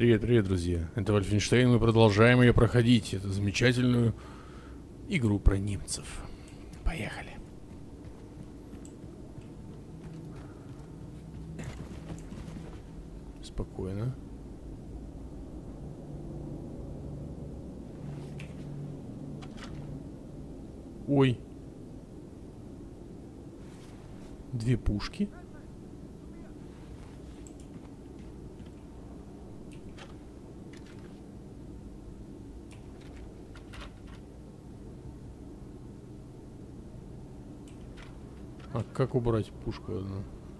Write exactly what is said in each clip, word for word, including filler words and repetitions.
Привет, привет, друзья. Это Вольфенштейн, мы продолжаем ее проходить. Эту замечательную игру про немцев. Поехали. Спокойно. Ой. Две пушки. А как убрать пушку одну?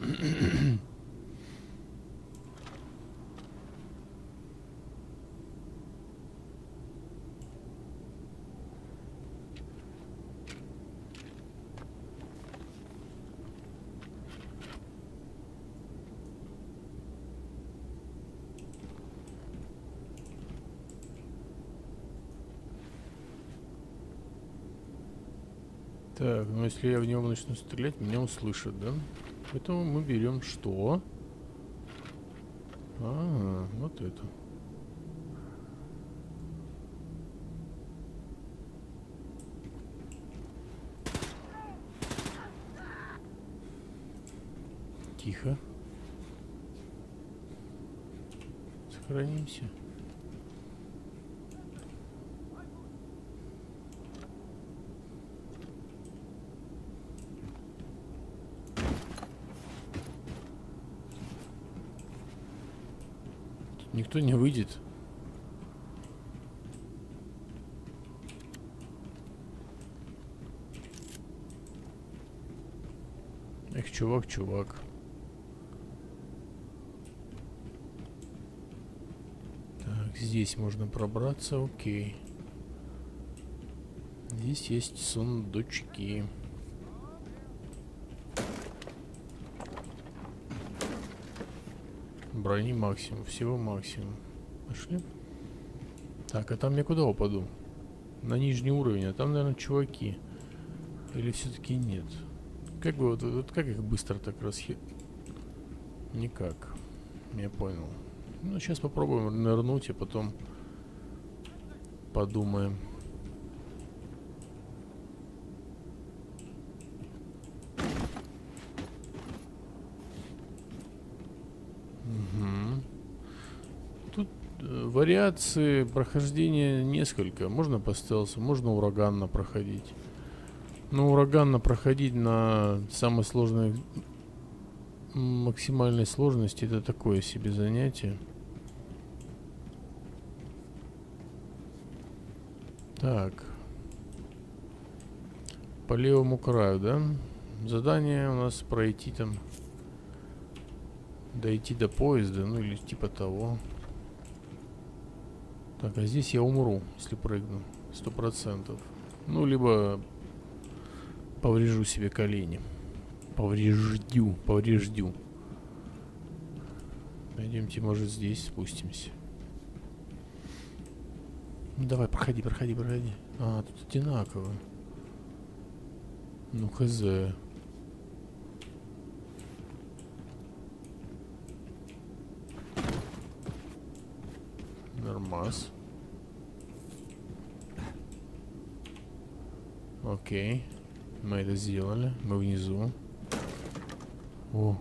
Так, ну если я в него начну стрелять, меня услышат, да? Поэтому мы берем что? А, вот это. Тихо. Сохранимся. Никто не выйдет. Эх, чувак, чувак. Так, здесь можно пробраться, окей. Здесь есть сундучки. Брони максимум, всего максимум. Пошли. Так, а там я куда упаду? На нижний уровень, а там, наверное, чуваки. Или все-таки нет? Как бы вот, вот как их быстро так расхи... Никак. Я понял. Ну, сейчас попробуем нырнуть, а потом подумаем. Вариации прохождения несколько. Можно по стелсу, можно ураганно проходить. Но ураганно проходить на самой сложной, максимальной сложности — это такое себе занятие. Так. По левому краю, да? Задание у нас пройти там, дойти до поезда, ну или типа того. Так, а здесь я умру, если прыгну. Сто процентов. Ну, либо поврежу себе колени. Повреждю, повреждю. Пойдемте, может, здесь спустимся. Ну, давай, проходи, проходи, проходи. А, тут одинаково. Ну, хз. Нормас. Окей. Мы это сделали. Мы внизу. О.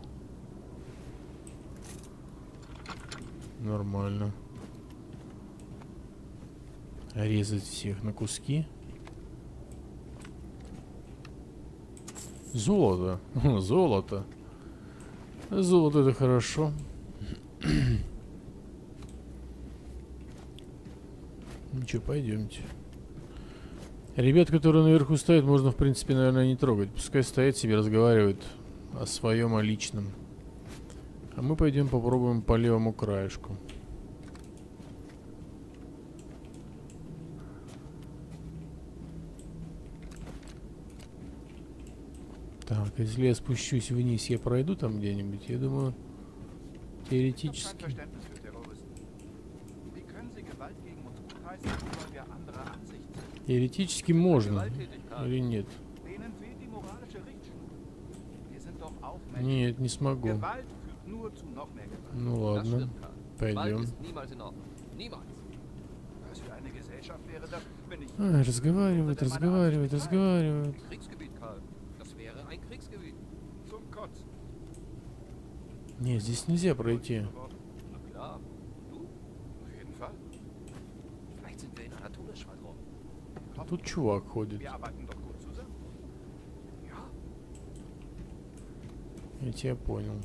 Нормально. Резать всех на куски. Золото. Золото. Золото — это хорошо. Ничего, пойдемте. Ребят, которые наверху стоят, можно, в принципе, наверное, не трогать. Пускай стоят себе, разговаривают о своем, о личном. А мы пойдем попробуем по левому краешку. Так, если я спущусь вниз, я пройду там где-нибудь? Я думаю, теоретически... Теоретически можно. Или нет? Нет, не смогу. Ну ладно. Пойдем. А, разговаривают, разговаривают, разговаривают. Не, здесь нельзя пройти. Тут чувак ходит. Я тебя понял.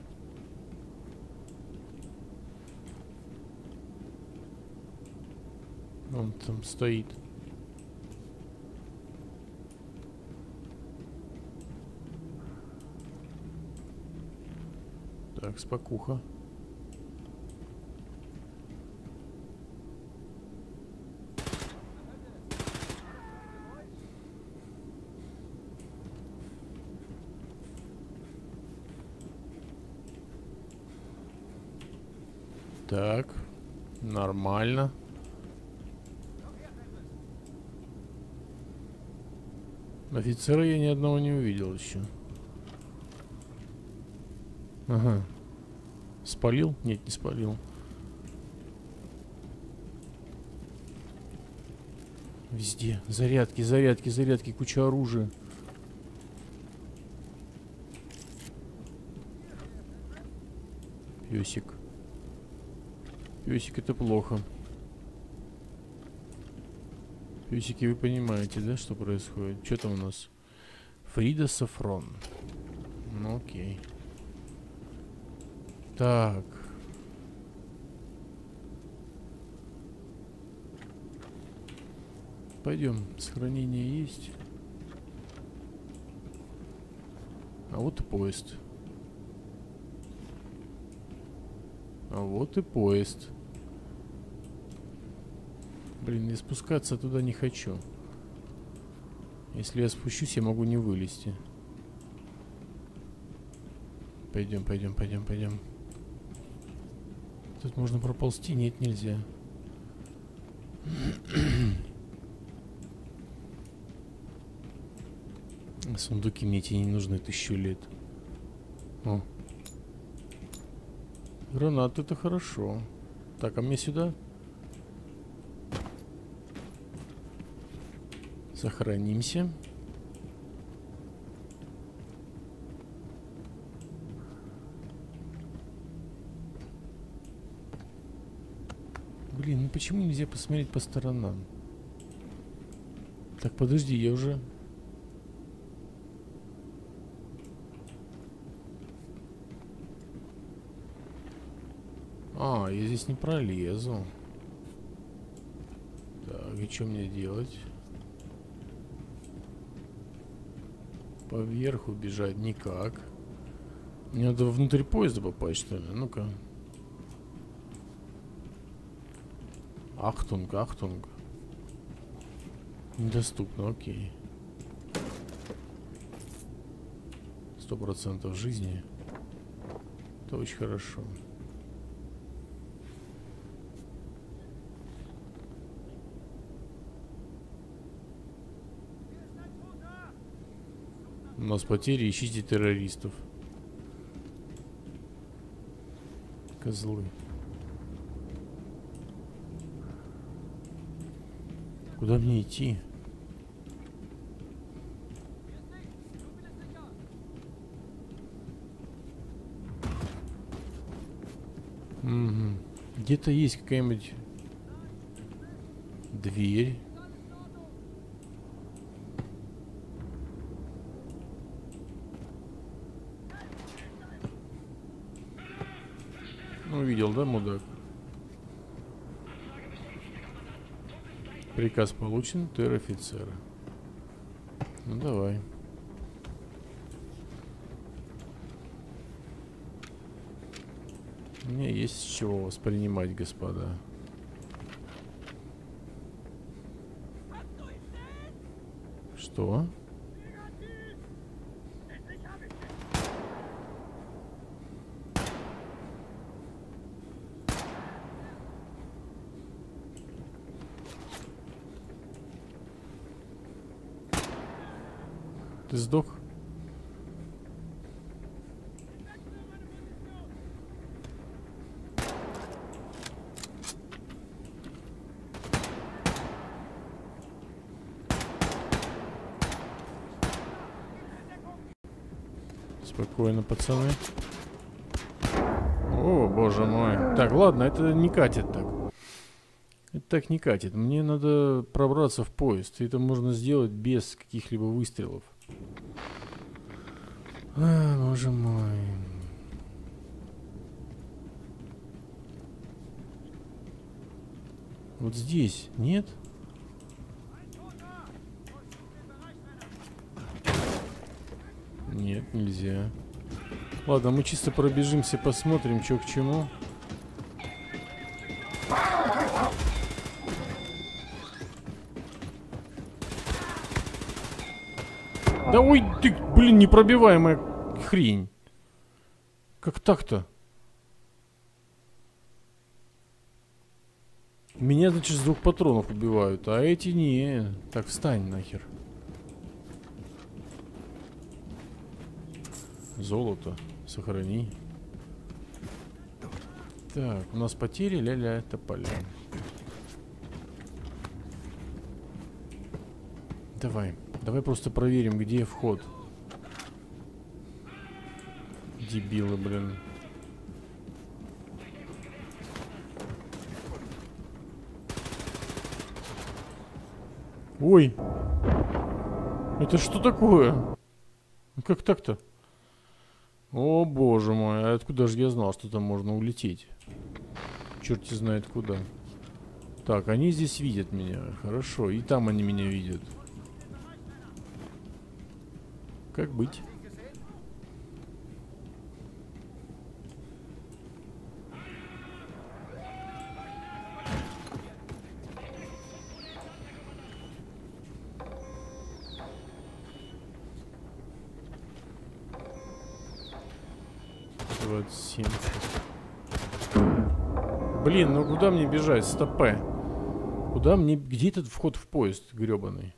Он там стоит. Так, спокуха. Так, нормально. Офицера я ни одного не увидел еще. Ага. Спалил? Нет, не спалил. Везде. Зарядки, зарядки, зарядки, куча оружия. Песик. Песик, это плохо. Песики, вы понимаете, да, что происходит? Что там у нас? Фрида Сафрон. Ну окей. Так. Пойдем. Сохранение есть. А вот и поезд. А вот и поезд. Блин, я спускаться туда не хочу. Если я спущусь, я могу не вылезти. Пойдем, пойдем, пойдем, пойдем. Тут можно проползти? Нет, нельзя. Сундуки мне эти не нужны тысячу лет. О. Гранат, это хорошо. Так, а мне сюда? Сохранимся. Блин, ну почему нельзя посмотреть по сторонам? Так, подожди, я уже... А, я здесь не пролезу. Так, и что мне делать? Поверху бежать никак. Мне надо внутрь поезда попасть, что ли? Ну-ка. Ахтунг, ахтунг. Недоступно, окей. Сто процентов жизни. Это очень хорошо. У нас потери, ищите террористов. Козлы. Куда мне идти? Угу. Где-то есть какая-нибудь дверь. Ну, видел, да, мудак? Приказ получен, тер-офицера. Ну, давай. Мне есть с чего воспринимать, господа. Что? Ты сдох? Спокойно, пацаны. О, боже мой. Так, ладно, это не катит так. Это так не катит. Мне надо пробраться в поезд. И это можно сделать без каких-либо выстрелов. А, боже мой. Вот здесь, нет? Нет, нельзя. Ладно, мы чисто пробежимся, посмотрим, что к чему. Да ой, ты, блин, непробиваемая хрень. Как так-то? Меня, значит, с двух патронов убивают, а эти не. Так, встань нахер. Золото. Сохрани. Так, у нас потери, ля-ля, тополя. Давай. Давай просто проверим, где вход. Дебилы, блин. Ой. Это что такое? Как так-то? О, боже мой. А откуда же я знал, что там можно улететь? Черти знает куда. Так, они здесь видят меня. Хорошо. И там они меня видят. Как быть? двадцать семь. Блин, ну куда мне бежать? Стопэ. Куда мне... Где этот вход в поезд гребаный?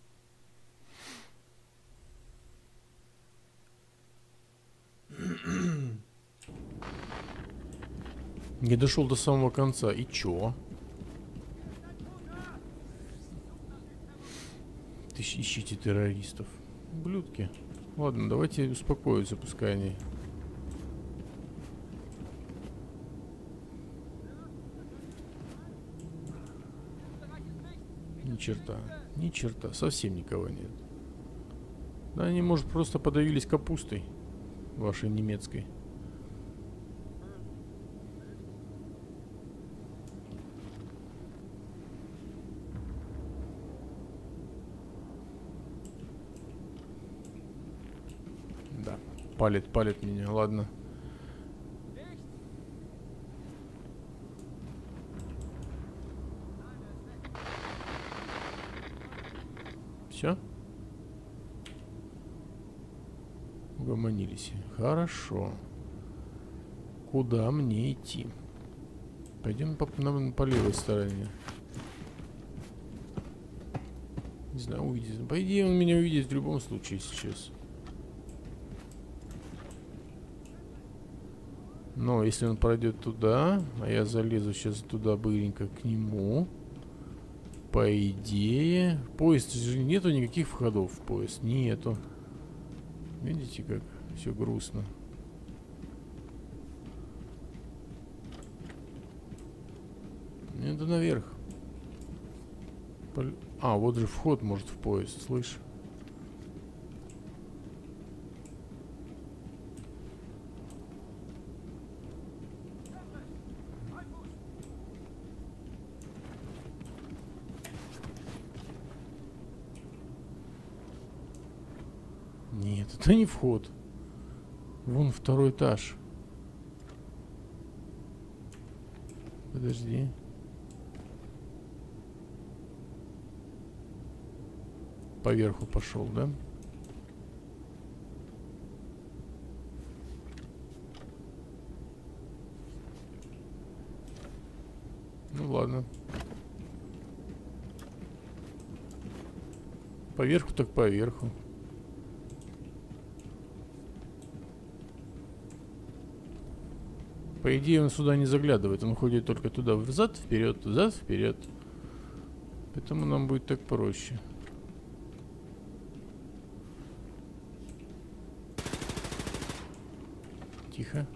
Не дошел до самого конца. И чё? Ты ищите террористов. Ублюдки. Ладно, давайте успокоиться, пускай они. Ни черта. Ни черта. Совсем никого нет. Да они, может, просто подавились капустой вашей немецкой. Да, палит, палит меня, ладно. Все? Угомонились. Хорошо. Куда мне идти? Пойдем по, на, по левой стороне. Не знаю, увидит. По идее, он меня увидит в любом случае сейчас. Но если он пройдет туда, а я залезу сейчас туда быренько к нему, по идее... Поезд же нету никаких входов в поезд. Нету. Видите, как все грустно. Это наверх. Пол... А, вот же вход, может, в поезд, слышь? Нет, это не вход. Вон второй этаж. Подожди. Поверху пошел, да? Ну ладно. Поверху так поверху. По идее он сюда не заглядывает, он ходит только туда, взад, вперед, взад, вперед. Поэтому нам будет так проще. Тихо.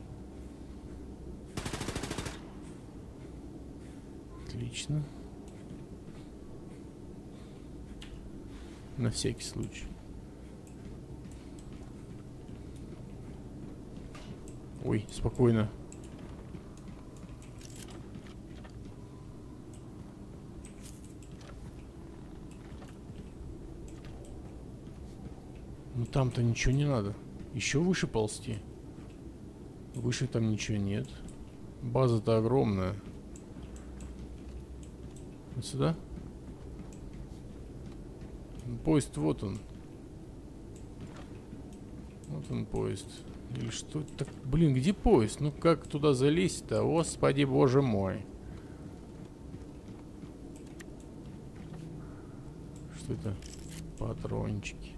Отлично. На всякий случай. Ой, спокойно. Ну там-то ничего не надо. Еще выше ползти. Выше там ничего нет. База-то огромная. Вот сюда. Поезд, вот он. Вот он, поезд. Или что это? Блин, где поезд? Ну как туда залезть-то? Господи, боже мой. Что это? Патрончики.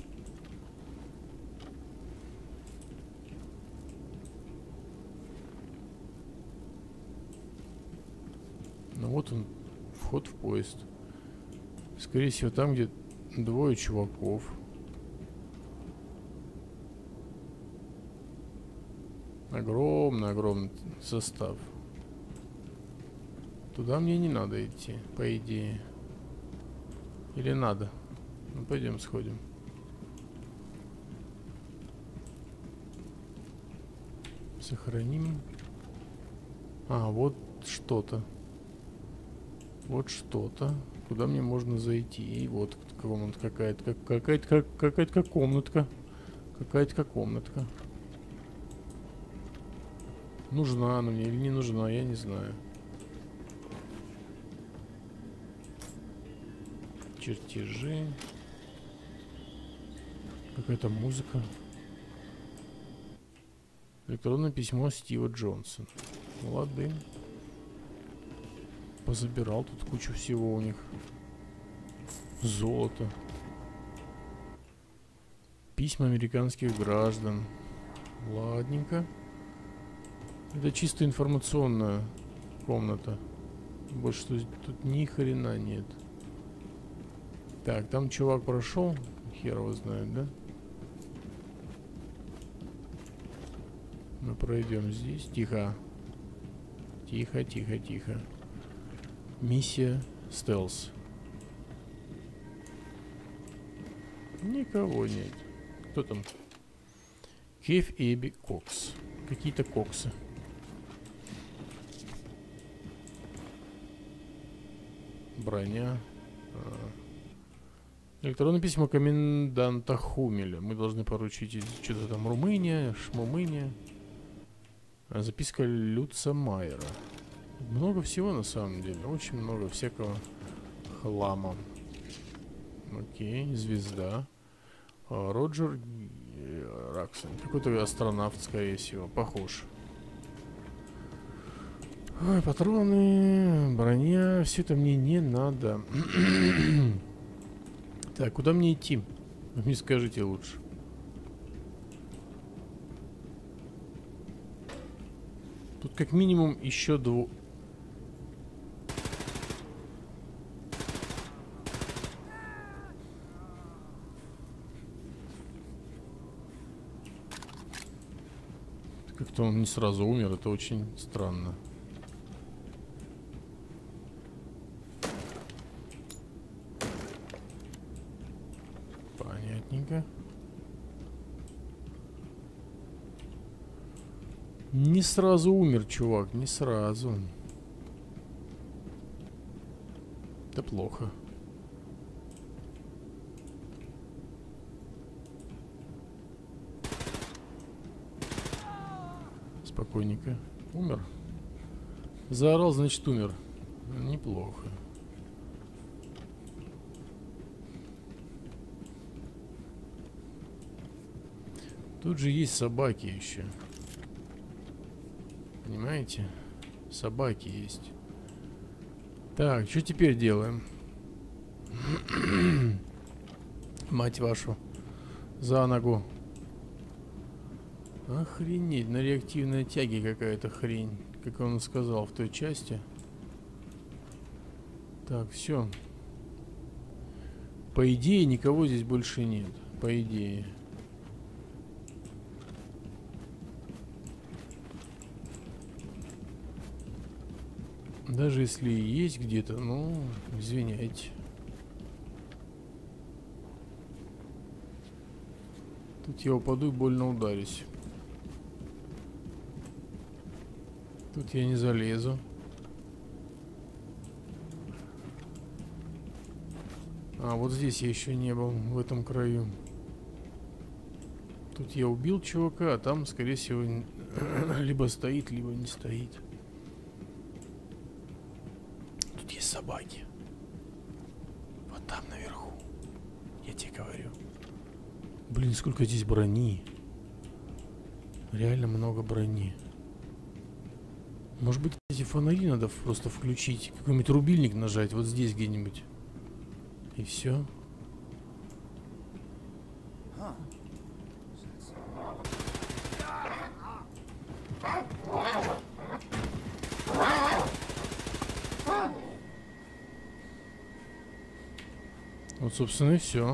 Ну вот он, вход в поезд. Скорее всего, там, где двое чуваков. Огромный-огромный состав. Туда мне не надо идти, по идее. Или надо? Ну, пойдем сходим. Сохраним. А, вот что-то. Вот что-то. Куда мне можно зайти? И вот комната какая-то. Как, какая-то как, какая-то как комнатка. Какая-то как комнатка. Нужна она мне или не нужна, я не знаю. Чертежи. Какая-то музыка. Электронное письмо Стива Джонсона. Молодым. Позабирал тут кучу всего у них. Золото. Письма американских граждан. Ладненько. Это чисто информационная комната. Больше тут, тут ни хрена нет. Так, там чувак прошел. Хер его знает, да? Мы пройдем здесь. Тихо. Тихо, тихо, тихо. Миссия стелс. Никого нет. Кто там? Кеф, Эбби, Кокс. Какие-то коксы. Броня. Электронное письмо коменданта Хумеля. Мы должны поручить что-то там Румыния, Шмумыния. А записка Люца Майера. Много всего на самом деле. Очень много всякого хлама. Окей, звезда. А, Роджер Раксон. Какой-то астронавт, скорее всего. Похож. Ой, патроны, броня. Все это мне не надо. Так, куда мне идти? Мне скажите лучше. Тут как минимум еще двое. Как-то он не сразу умер, это очень странно. Понятненько. Не сразу умер, чувак, не сразу. Это плохо. Спокойненько. Умер. Заорал, значит, умер. Неплохо. Тут же есть собаки еще. Понимаете? Собаки есть. Так, что теперь делаем? Мать вашу. За ногу. Охренеть, на реактивной тяге какая-то хрень. Как он сказал в той части. Так, все. По идее, никого здесь больше нет. По идее. Даже если и есть где-то, ну, извиняйте. Тут я упаду и больно ударюсь. Тут я не залезу. А, вот здесь я еще не был, в этом краю. Тут я убил чувака, а там, скорее всего, либо стоит, либо не стоит. Тут есть собаки. Вот там наверху. Я тебе говорю. Блин, сколько здесь брони. Реально много брони. Может быть, эти фонари надо просто включить. Какой-нибудь рубильник нажать. Вот здесь где-нибудь. И все. Вот, собственно, и все.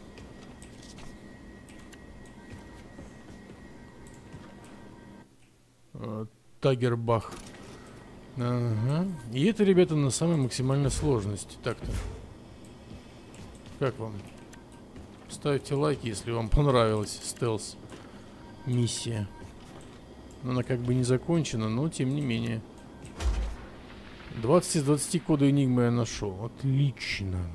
Тагербах. Ага. И это, ребята, на самой максимальной сложности. Так-то. Как вам? Ставьте лайки, если вам понравилась стелс миссия. Она как бы не закончена, но тем не менее. двадцать из двадцати кода Энигмы я нашел. Отлично.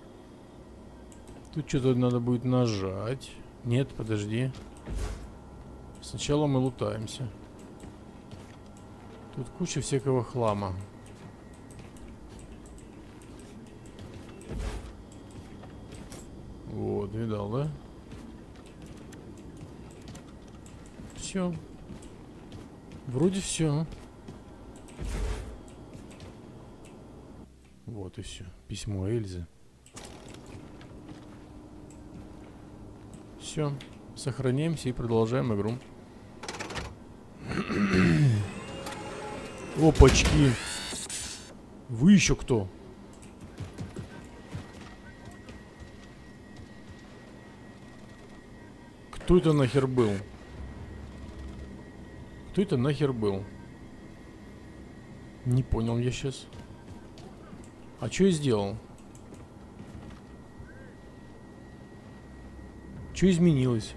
Тут что-то надо будет нажать. Нет, подожди. Сначала мы лутаемся. Тут куча всякого хлама. Вот, видал, да? Все. Вроде все. Вот и все. Письмо Эльзы. Все. Сохраняемся и продолжаем игру. Опачки. Вы еще кто? Кто это нахер был? Кто это нахер был? Не понял я сейчас. А что я сделал? Что изменилось?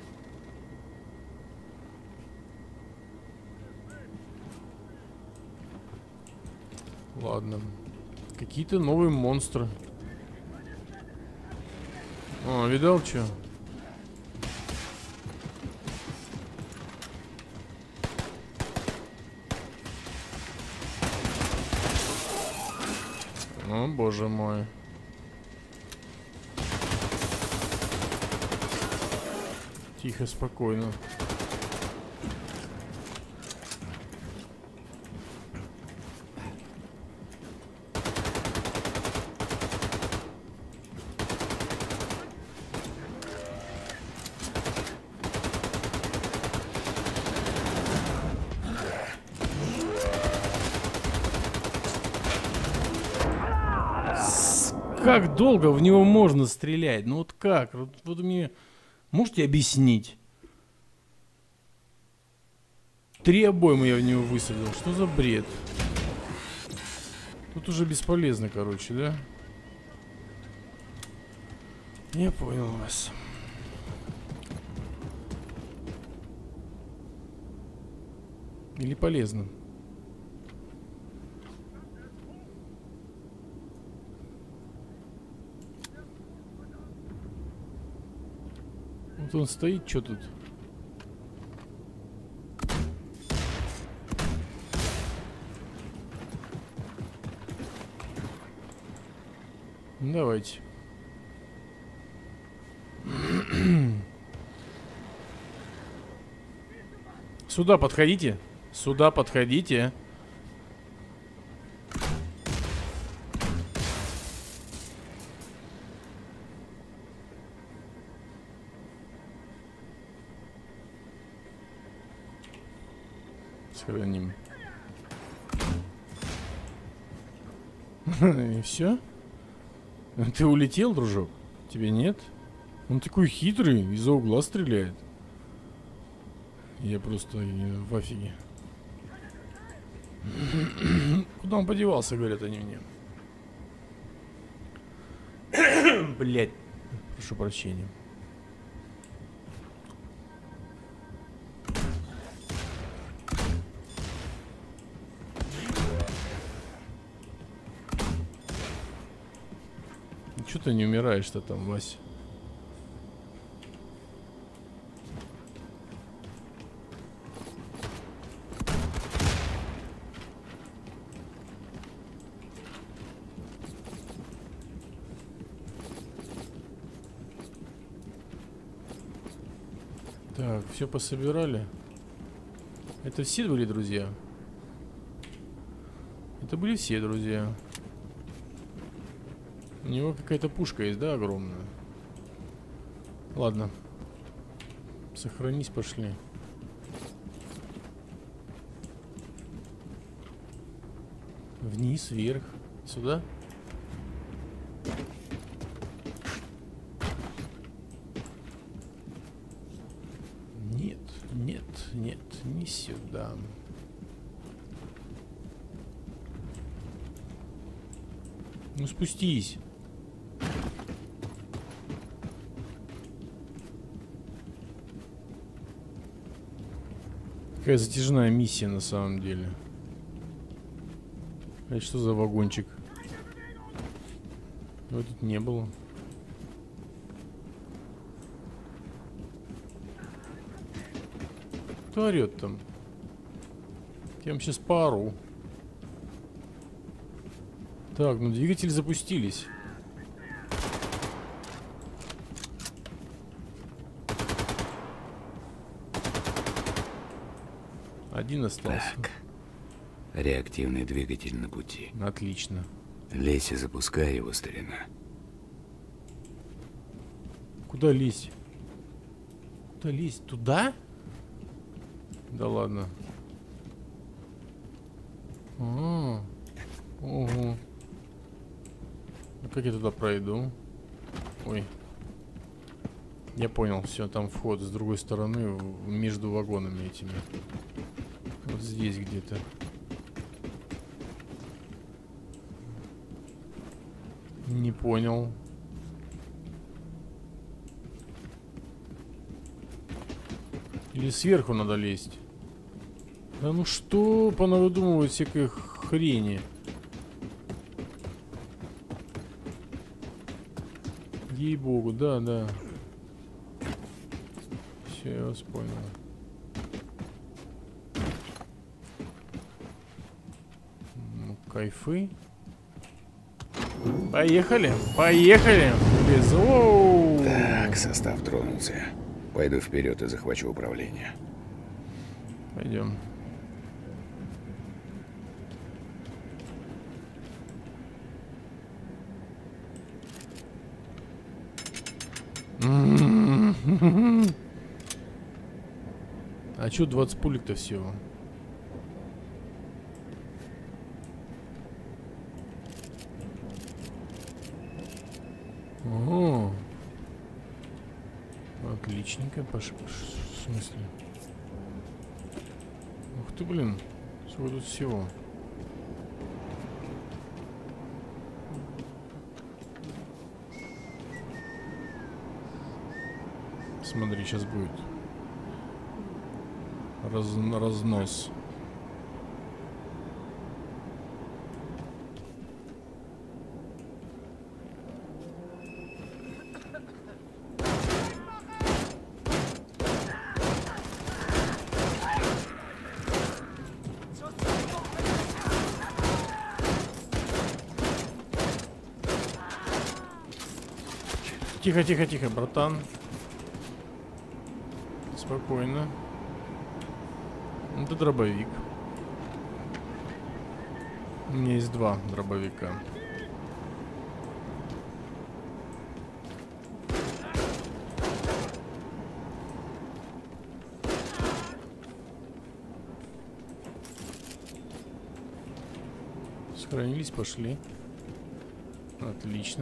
Ладно. Какие-то новые монстры. О, видал что? О, боже мой. Тихо, спокойно. Как долго в него можно стрелять? Ну вот как? Вот, вот мне... Можете объяснить? Три обоймы я в него высадил. Что за бред? Тут уже бесполезно, короче, да? Я понял вас. Или полезно? Вот он стоит, что тут? Давайте. Сюда подходите. Сюда подходите. Сохраним. И все? Ты улетел, дружок? Тебе нет? Он такой хитрый, из-за угла стреляет. Я просто в офиге. Куда он подевался, говорят они мне. Блять. Прошу прощения. Чё ты не умираешь-то там, Вася? Так, все пособирали. Это все были друзья? Это были все друзья. У него какая-то пушка есть, да, огромная? Ладно. Сохранись, пошли. Вниз, вверх. Сюда? Нет, нет, нет, не сюда. Ну спустись. Какая затяжная миссия на самом деле. Это что за вагончик? Его тут не было. Кто орёт там? Я вам сейчас поору. Так, ну двигатели запустились. Один остался. Так. Реактивный двигатель на пути. Отлично. Лезь и запускай его, старина. Куда лезть? Куда лезть? Туда? Да ладно. А, ого. А как я туда пройду? Ой. Я понял, все, там вход с другой стороны, между вагонами этими. Вот здесь где-то. Не понял. Или сверху надо лезть? Да ну что понавыдумывают всякой хрени? Ей-богу, да, да. Все, я вас понял. Ну, кайфы. Поехали, поехали. Без... Оу. Так, состав тронулся. Пойду вперед и захвачу управление. Пойдем. А чё двадцать пулек-то всего? О, отличненько, Паша. В смысле? Ух ты, блин, сколько тут всего. Смотри, сейчас будет Раз, разнос. Тихо, тихо, тихо, братан. Спокойно. Это дробовик. У меня есть два дробовика. Сохранились, пошли. Отлично.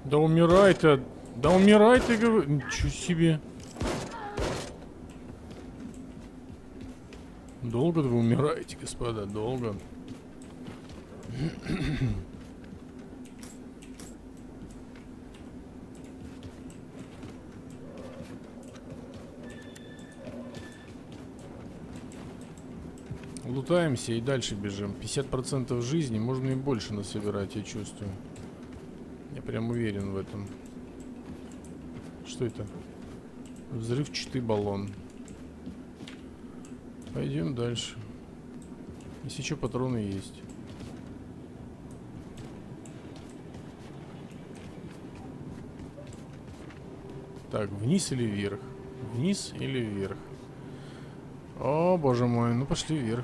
Да умирай ты! Да умирай ты, говорю! Ничего себе! Долго вы умираете, господа, долго. Лутаемся и дальше бежим. пятьдесят процентов жизни, можно и больше насобирать, я чувствую. Я прям уверен в этом. Что это? Взрывчатый баллон. Пойдем дальше. Если что, патроны есть. Так, вниз или вверх? Вниз или вверх? О, боже мой, ну пошли вверх.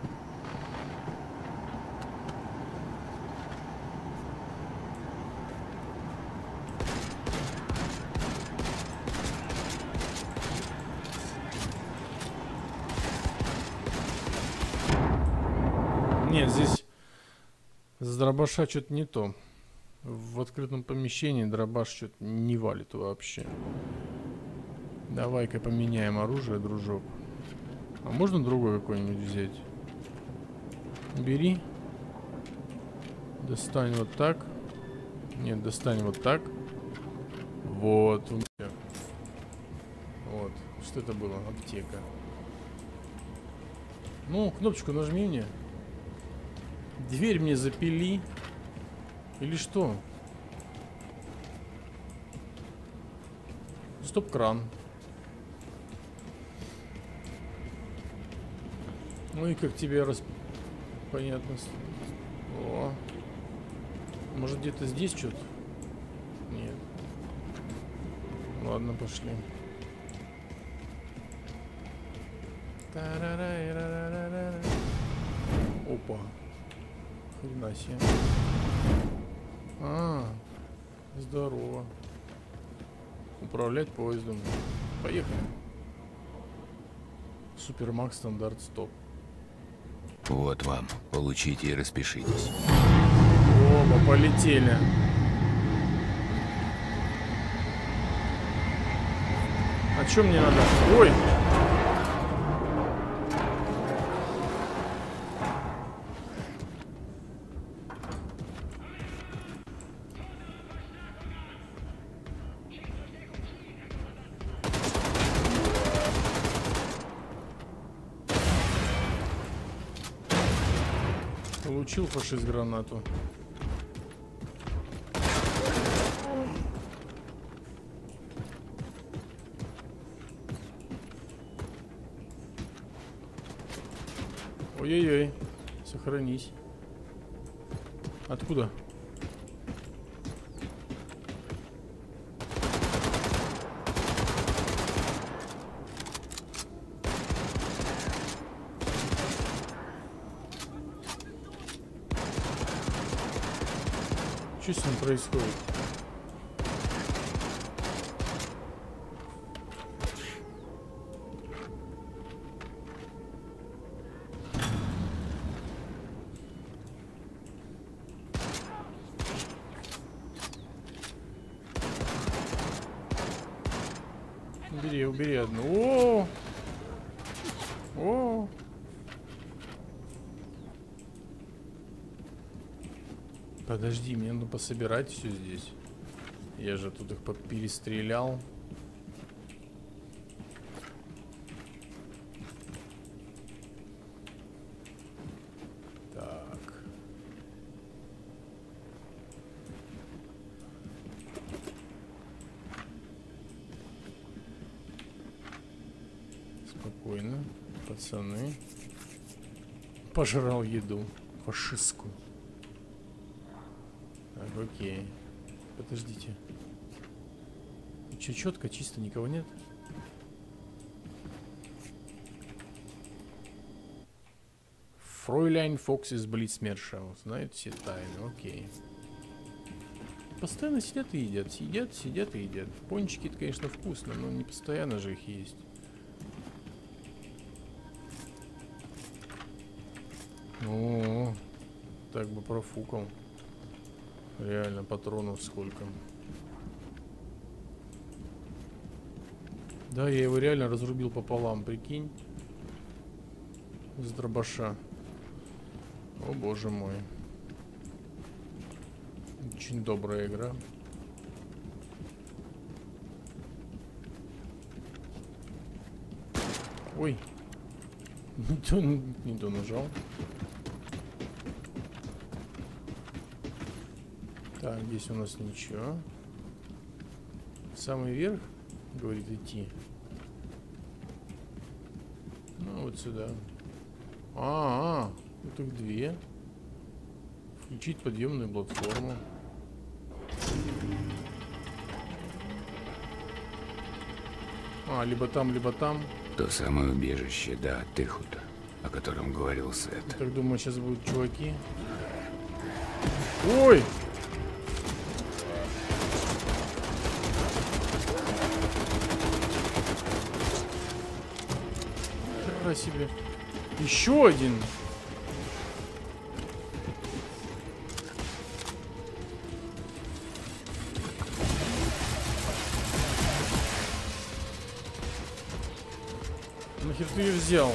Нет, здесь с дробаша что-то не то. В открытом помещении дробаш что-то не валит вообще. Давай-ка поменяем оружие, дружок. А можно другой какой-нибудь взять? Бери. Достань вот так. Нет, достань вот так. Вот. Вот. Что это было? Аптека. Ну, кнопочку нажми мне. Дверь мне запили. Или что? Стоп-кран. Ну и как тебе рас... Понятно. О. Может где-то здесь что-то? Нет. Ладно, пошли. Опа. Хрена себе. А, здорово. Управлять поездом. Поехали. Супермакс стандарт стоп. Вот вам. Получите и распишитесь. Оба полетели. А чё мне надо? Ой! Получил фашист гранату. Ой-ой-ой. Сохранись. Откуда? Что с ним происходит? Убери, убери одну. О! О! Подожди, мне надо пособирать все здесь. Я же тут их перестрелял. Так. Спокойно, пацаны. Пожрал еду фашистскую. Так, окей. Подождите. Че, четко, чисто, никого нет? Фройляйн Фокс из Блицмершау. Знает все тайны, окей. Постоянно сидят и едят. Сидят, сидят и едят. Пончики, это, конечно, вкусно, но не постоянно же их есть. О, так бы профукал. Реально, патронов сколько. Да, я его реально разрубил пополам, прикинь. С дробаша. О боже мой. Очень добрая игра. Ой. Не то, не то нажал. Так, здесь у нас ничего. В самый верх, говорит, идти. Ну, вот сюда. А, -а, -а вот их две. Включить подъемную платформу. А, либо там, либо там. То самое убежище, да, Техута, о котором говорил Сет. Я так думаю, сейчас будут чуваки. Ой! Хера себе. Еще один. Нахер ты ее взял?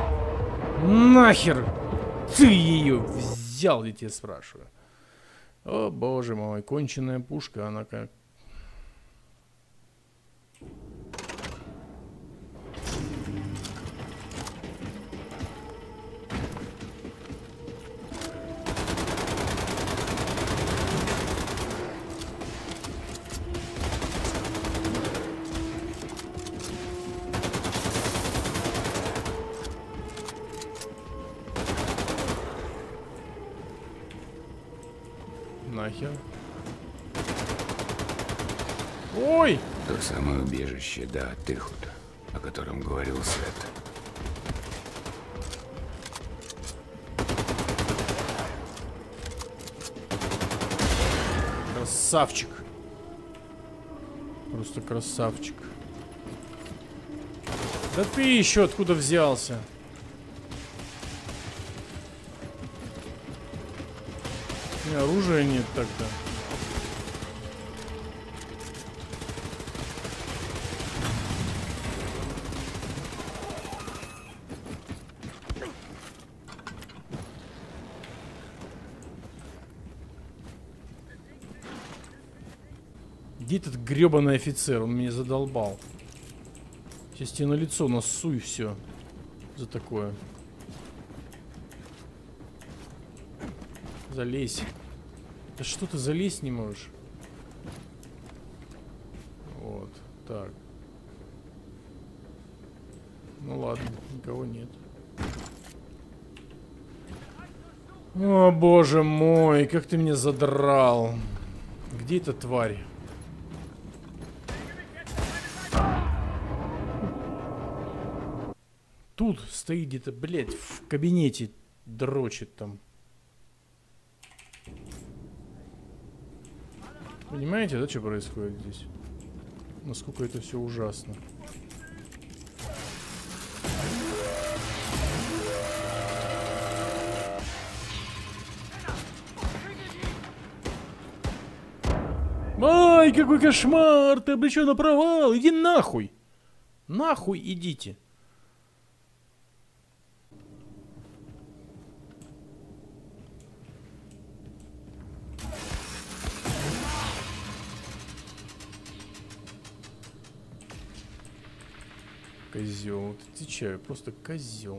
Нахер ты ее взял, я тебя спрашиваю. О боже мой, конченая пушка, она как... Нахер. Ой! То самое убежище, да, Техута, о котором говорил Сет. Красавчик. Просто красавчик. Да ты еще откуда взялся? У меня оружия нет тогда. Где этот гребаный офицер? Он меня задолбал. Сейчас тебе на лицо насу и все. За такое. Залезь. Да что ты залезть не можешь? Вот, так. Ну ладно, никого нет. О боже мой, как ты меня задрал. Где эта тварь? Тут стоит где-то, блядь, в кабинете дрочит там. Понимаете, да, что происходит здесь? Насколько это все ужасно. Ай, какой кошмар! Ты обречен на провал! Иди нахуй! Нахуй идите! Козел, отвечаю, просто козел.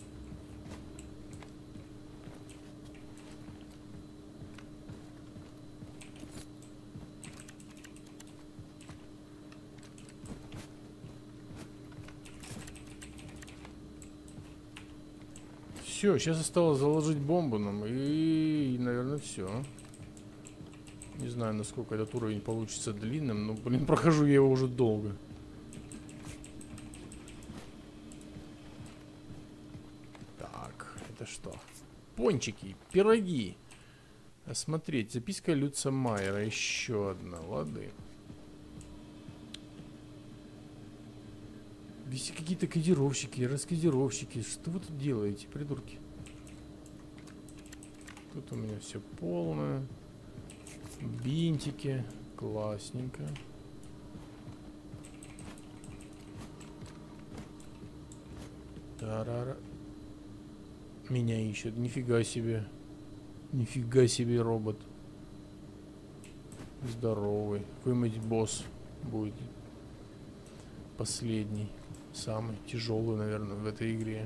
Все, сейчас осталось заложить бомбу нам и, и наверное, все. Не знаю, насколько этот уровень получится длинным, но, блин, прохожу я его уже долго. Это что? Пончики, пироги. Осмотреть. Записка Люца Майера. Еще одна. Лады. Здесь какие-то кодировщики, раскодировщики. Что вы тут делаете, придурки? Тут у меня все полное. Бинтики. Классненько. Тарара. Меня ищет. Нифига себе. Нифига себе робот. Здоровый. Какой-нибудь босс будет. Последний. Самый тяжелый, наверное, в этой игре.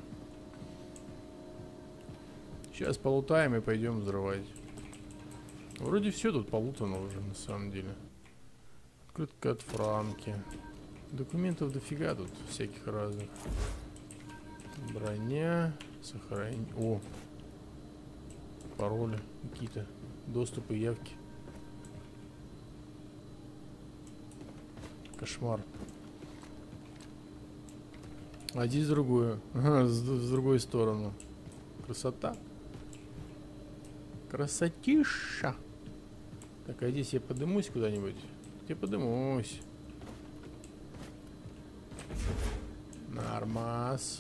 Сейчас полутаем и пойдем взрывать. Вроде все тут полутано уже, на самом деле. Открытка от Франки. Документов дофига тут, всяких разных. Броня. Сохранение. О! Пароли какие-то. Доступы, явки. Кошмар. А здесь другое. Ага, с, с другой стороны. Красота. Красотища. Так, а здесь я подымусь куда-нибудь? Я подымусь. Нормас.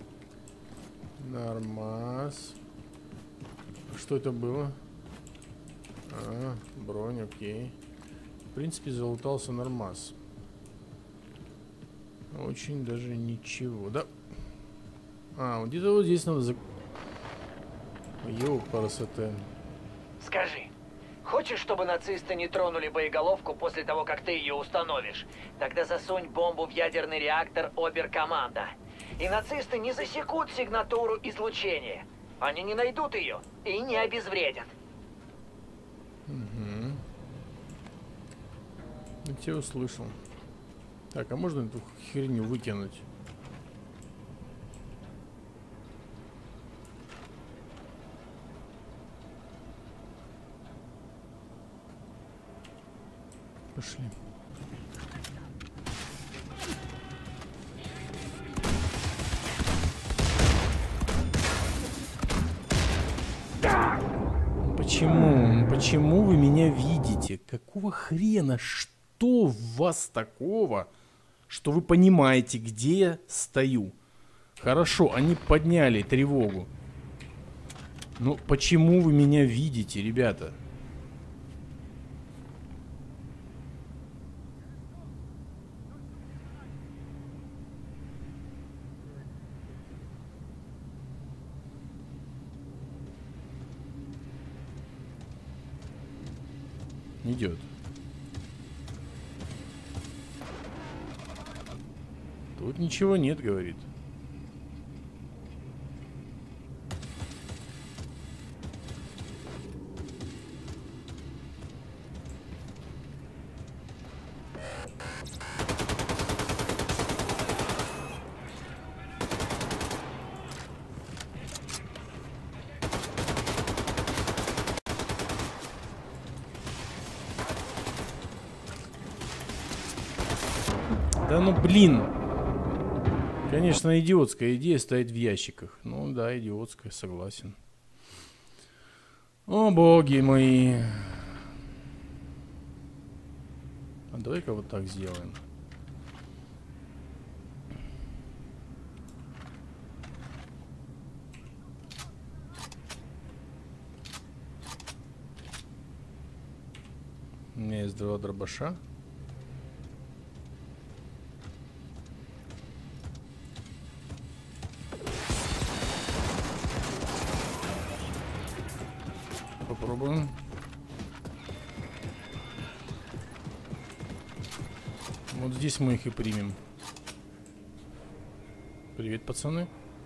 Нормас. Что это было? А, бронь, окей. В принципе, залутался нормас. Очень даже ничего. Да. А, вот где-то вот здесь надо за... Ёпарасоте. Скажи, хочешь, чтобы нацисты не тронули боеголовку после того, как ты ее установишь? Тогда засунь бомбу в ядерный реактор Оберкоманда. И нацисты не засекут сигнатуру излучения. Они не найдут ее и не обезвредят. Угу. Я тебя услышал. Так, а можно эту херню выкинуть? Пошли. Почему? Почему вы меня видите? Какого хрена? Что в вас такого, что вы понимаете, где я стою? Хорошо, они подняли тревогу. Но почему вы меня видите, ребята? Идет. Тут ничего нет, говорит. Да ну блин. Конечно, идиотская идея стоит в ящиках. Ну да, идиотская, согласен. О, боги мои. А давай-ка вот так сделаем. У меня есть два дробаша. Попробуем. Вот здесь мы их и примем. Привет, пацаны.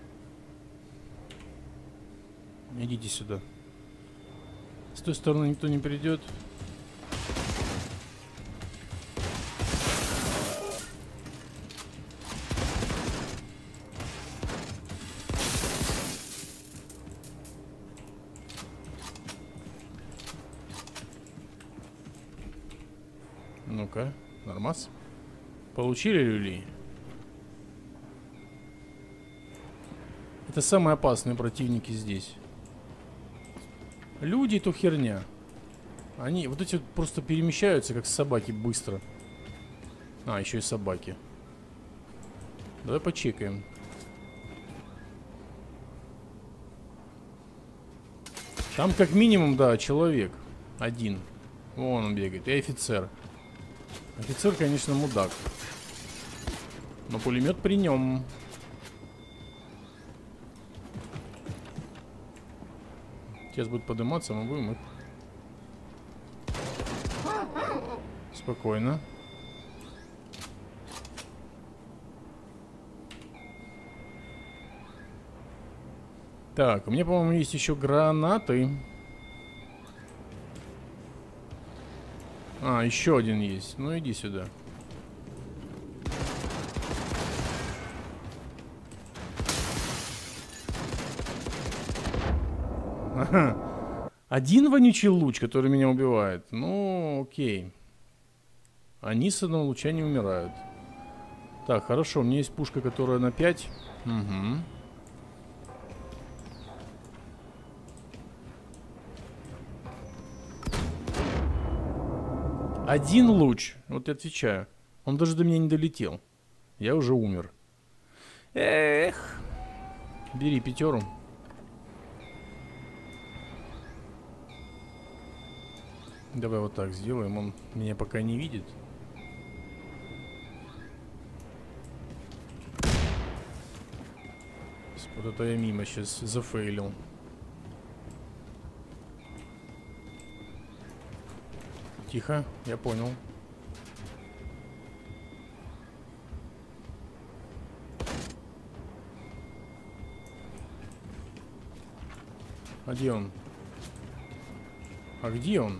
Идите сюда. С той стороны никто не придет. Ну-ка, нормас. Получили люли? Это самые опасные противники здесь. Люди то херня. Они вот эти вот просто перемещаются, как собаки, быстро. А, еще и собаки. Давай почекаем. Там как минимум, да, человек. Один. Вон он бегает. И офицер. Офицер, конечно, мудак. Но пулемет при нем. Сейчас будут подниматься, мы будем их. Спокойно. Так, у меня, по-моему, есть еще гранаты. А, еще один есть. Ну, иди сюда. Ага. Один вонючий луч, который меня убивает. Ну, окей. Они с одного луча не умирают. Так, хорошо. У меня есть пушка, которая на пять. Угу. Один луч. Вот я отвечаю. Он даже до меня не долетел. Я уже умер. Эх. Бери пятеру. Давай вот так сделаем. Он меня пока не видит. Вот это я мимо сейчас зафейлил. Тихо, я понял. А где он? А где он?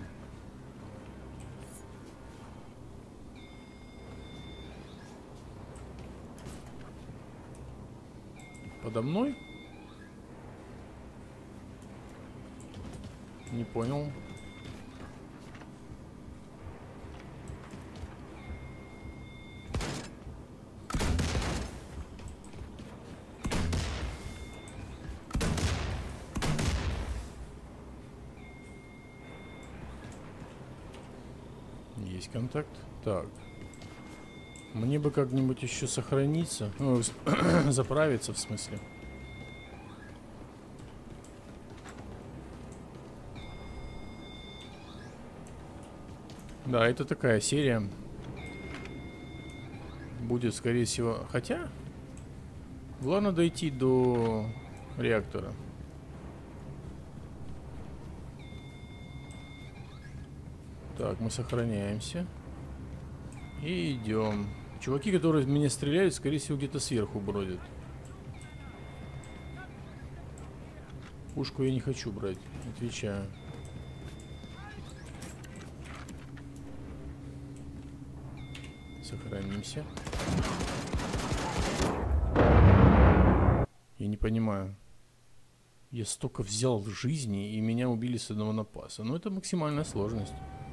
Подо мной? Не понял. Есть контакт. Так. Мне бы как-нибудь еще сохраниться. Ну, заправиться, в смысле. Да, это такая серия. Будет, скорее всего... Хотя... Главное дойти до реактора. Так, мы сохраняемся. И идем. Чуваки, которые в меня стреляют, скорее всего, где-то сверху бродят. Пушку я не хочу брать, отвечаю. Сохранимся. Я не понимаю. Я столько взял жизни, и меня убили с одного напаса. Но это максимальная сложность.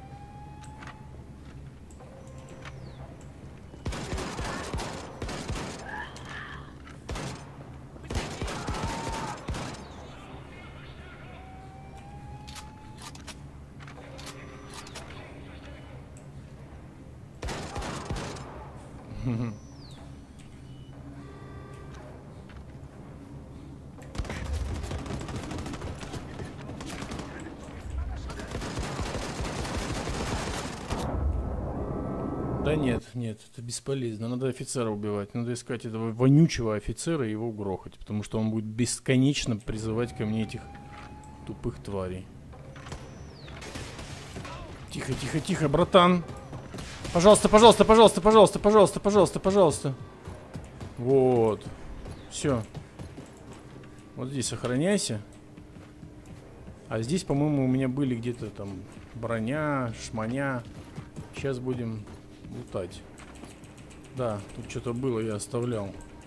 Да нет, нет, это бесполезно. Надо офицера убивать. Надо искать этого вонючего офицера и его грохать. Потому что он будет бесконечно призывать ко мне этих тупых тварей. Тихо, тихо, тихо, братан. Пожалуйста, пожалуйста, пожалуйста, пожалуйста, пожалуйста, пожалуйста, пожалуйста. Вот. Все. Вот здесь сохраняйся. А здесь, по-моему, у меня были где-то там броня, шманя. Сейчас будем лутать. Да, тут что-то было, я оставлял.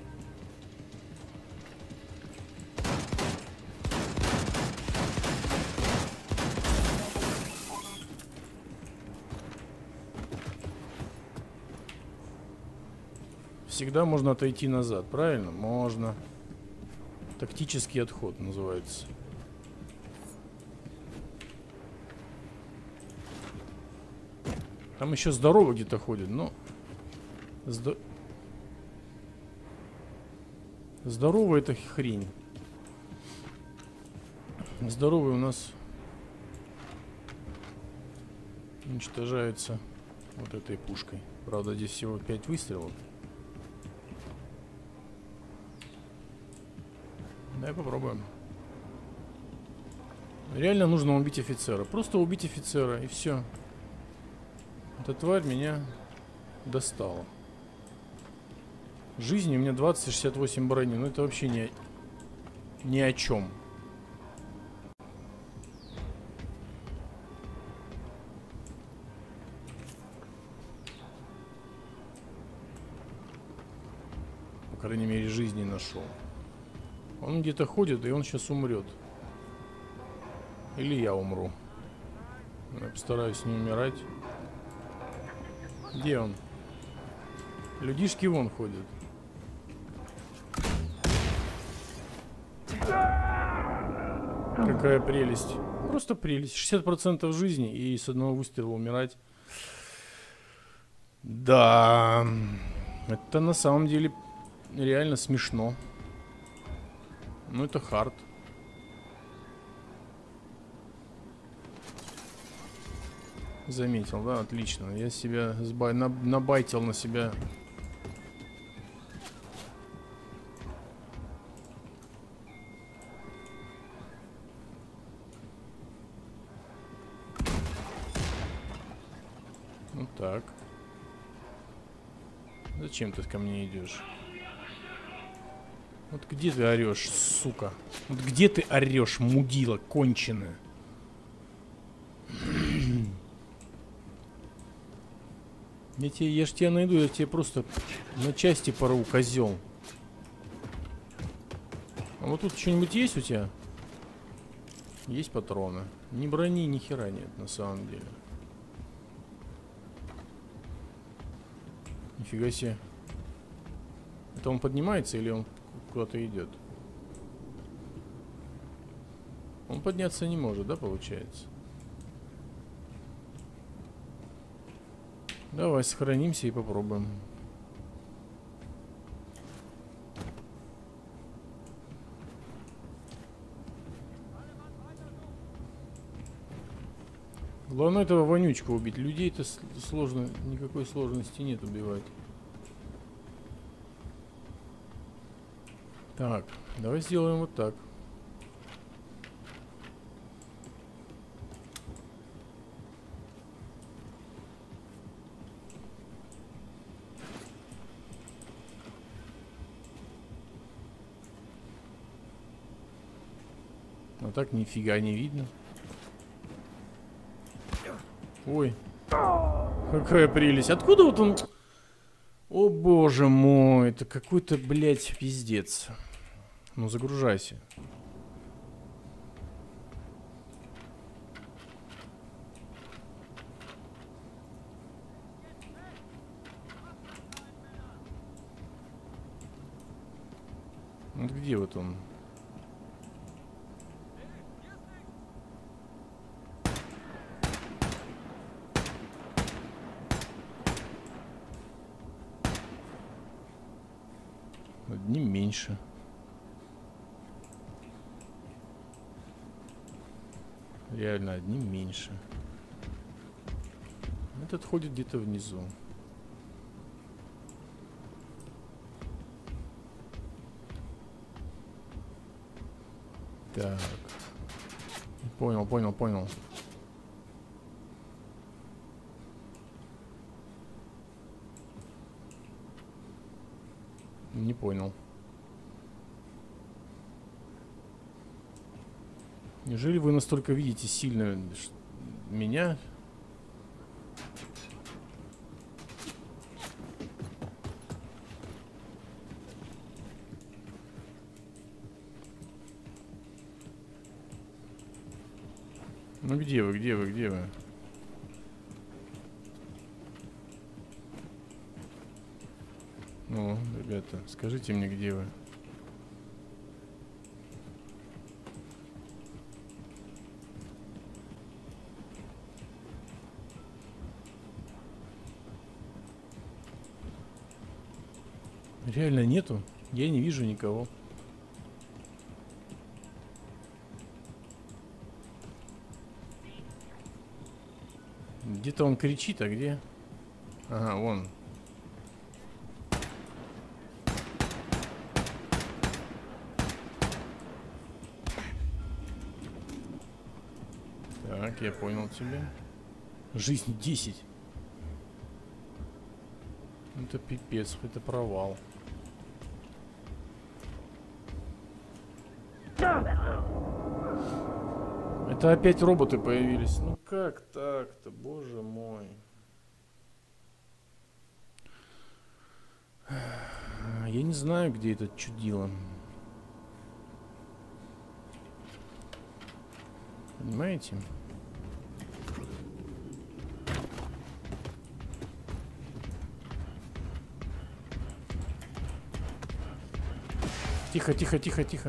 Всегда можно отойти назад, правильно? Можно. Тактический отход называется. Там еще здорово где-то ходит, но... Здо... Здорово это хрень. Здоровый у нас уничтожается вот этой пушкой. Правда, здесь всего пять выстрелов. Давай попробуем. Реально нужно убить офицера. Просто убить офицера, и все. Эта тварь меня достала. Жизни у меня двадцать шестьдесят восемь брони. Ну это вообще ни, ни о чем. По крайней мере, жизни нашел. Он где-то ходит, и он сейчас умрет. Или я умру. Я постараюсь не умирать. Где он? Людишки вон ходят. Какая прелесть. Просто прелесть. шестьдесят процентов жизни и с одного выстрела умирать. Да. Это на самом деле реально смешно. Ну это хард. Заметил, да? Отлично. Я себя сбай... набайтил на себя. Ну так. Зачем ты ко мне идешь? Вот где ты орешь, сука? Вот где ты орешь, мудила конченая? Я, тебе, я ж тебя найду, я тебе просто на части порву, козел. А вот тут что-нибудь есть у тебя? Есть патроны. Ни брони, ни хера нет, на самом деле. Нифига себе. Это он поднимается или он куда-то идет? Он подняться не может, да, получается? Давай сохранимся и попробуем. Главное этого вонючку убить. Людей-то сложно, никакой сложности нет убивать. Так, давай сделаем вот так. А так нифига не видно. Ой. Какая прелесть. Откуда вот он... О боже мой. Это какой-то, блядь, пиздец. Ну загружайся. Вот где вот он? Одним меньше. Реально одним меньше. Этот ходит где-то внизу. Так. Понял, понял, понял. Не понял. Неужели вы настолько видите сильно меня? Ну где вы, где вы, где вы? Ну, ребята, скажите мне, где вы? Реально нету? Я не вижу никого. Где-то он кричит, а где? Ага, вон. Так, я понял тебя. Жизнь десять. Это пипец, это провал. Это опять роботы появились. Ну как так-то, боже мой. Я не знаю, где это чудило. Понимаете? Тихо, тихо, тихо, тихо.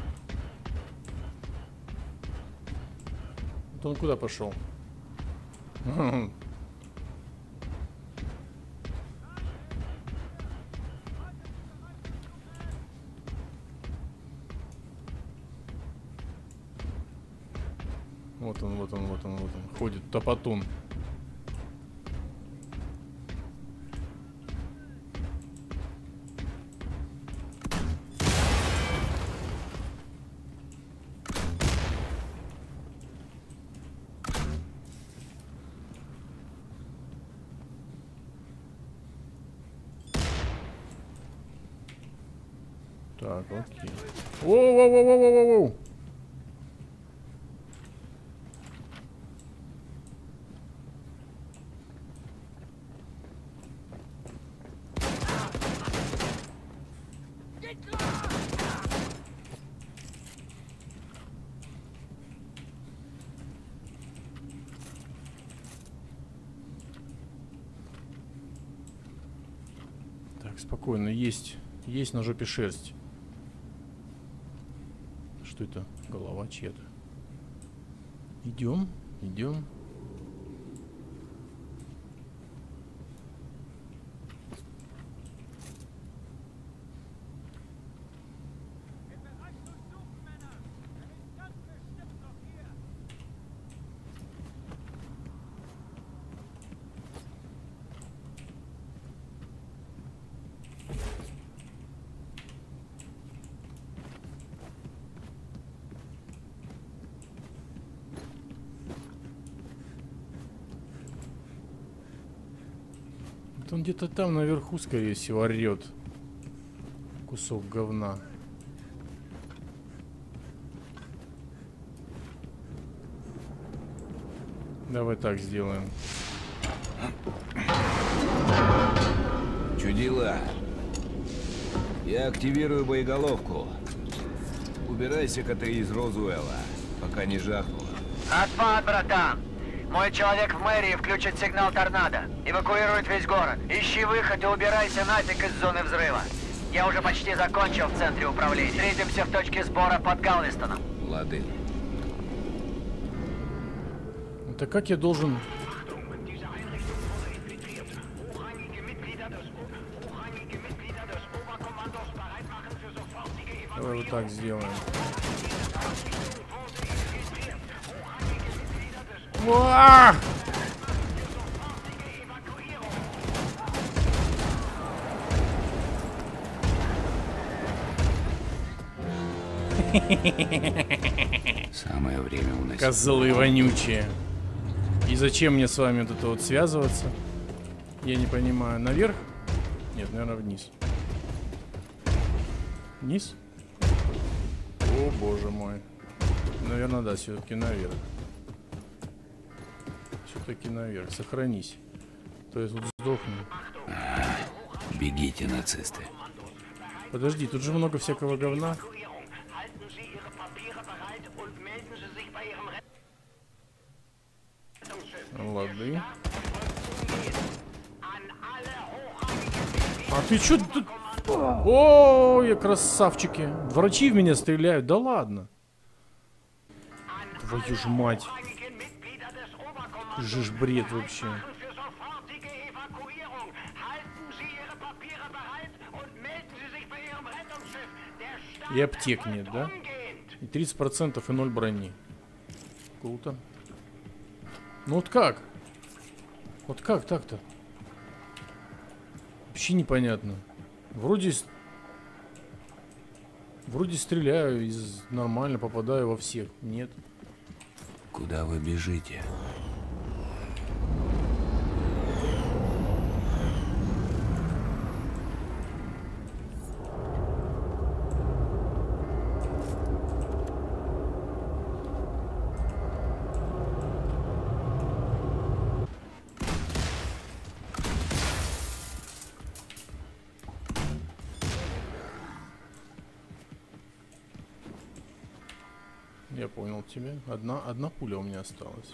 Вот он куда пошел? Вот он, вот он, вот он, вот он. Ходит топотун. Так, окей. Воу-воу-воу-воу-воу-воу! Так, спокойно, есть, есть на жопе шерсть. Что это? Голова чья-то. Идем, идем. Он где-то там наверху, скорее всего, орет. Кусок говна. Давай так сделаем. Чудила. Я активирую боеголовку. Убирайся-ка ты из Розуэлла, пока не жахнуло. Отпад, братан! Мой человек в мэрии включит сигнал торнадо. Эвакуирует весь город. Ищи выход и убирайся нафиг из зоны взрыва. Я уже почти закончил в центре управления. Встретимся в точке сбора под Галвестоном. Лады. Это как я должен... Давай вот так сделаем. Уа! Самое время уносить. Козлы вонючие. И зачем мне с вами вот это вот связываться? Я не понимаю. Наверх? Нет, наверное, вниз. Вниз? О, боже мой. Наверное, да, все-таки наверх. Все-таки наверх. Сохранись. То есть вот сдохну. Бегите, нацисты. Подожди, тут же много всякого говна. Лады. А ты чё тут? О, я красавчики. Врачи в меня стреляют. Да ладно. Твою ж мать. Же ж бред вообще. И аптек нет, да? И тридцать процентов и ноль брони. Круто. Ну вот как? Вот как так-то? Вообще непонятно. Вроде... Вроде стреляю, из... нормально попадаю во всех. Нет. Куда вы бежите? Я понял тебя. Одна, одна пуля у меня осталась.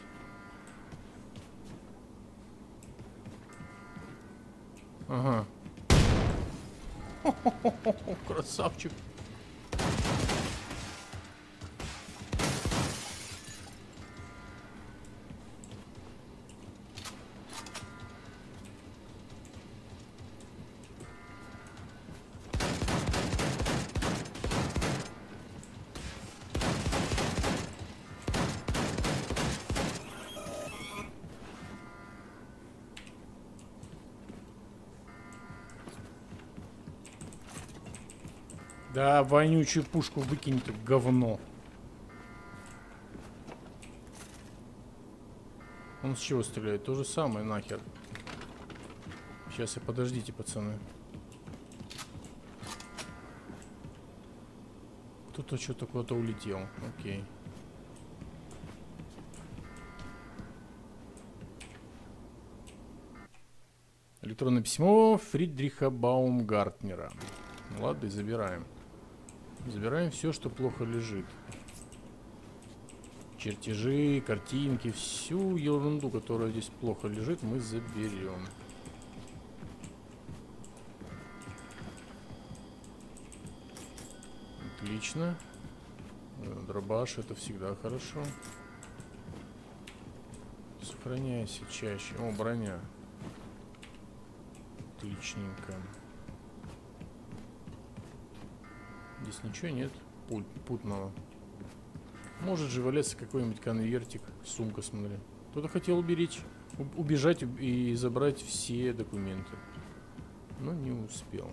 Ага. Красавчик. Да, вонючую пушку выкинь, ты говно. Он с чего стреляет? То же самое, нахер. Сейчас и подождите, пацаны. Кто-то что-то куда-то улетел. Окей. Электронное письмо Фридриха Баумгартнера. Ладно, забираем. Забираем все, что плохо лежит. Чертежи, картинки, всю ерунду, которая здесь плохо лежит, мы заберем. Отлично. Дробаш, это всегда хорошо. Сохраняйся чаще. О, броня. Отличненько. Здесь ничего нет. Пуль, путного. Может же валяться какой-нибудь конвертик. Сумка, смотри. Кто-то хотел уберечь, убежать и забрать все документы. Но не успел.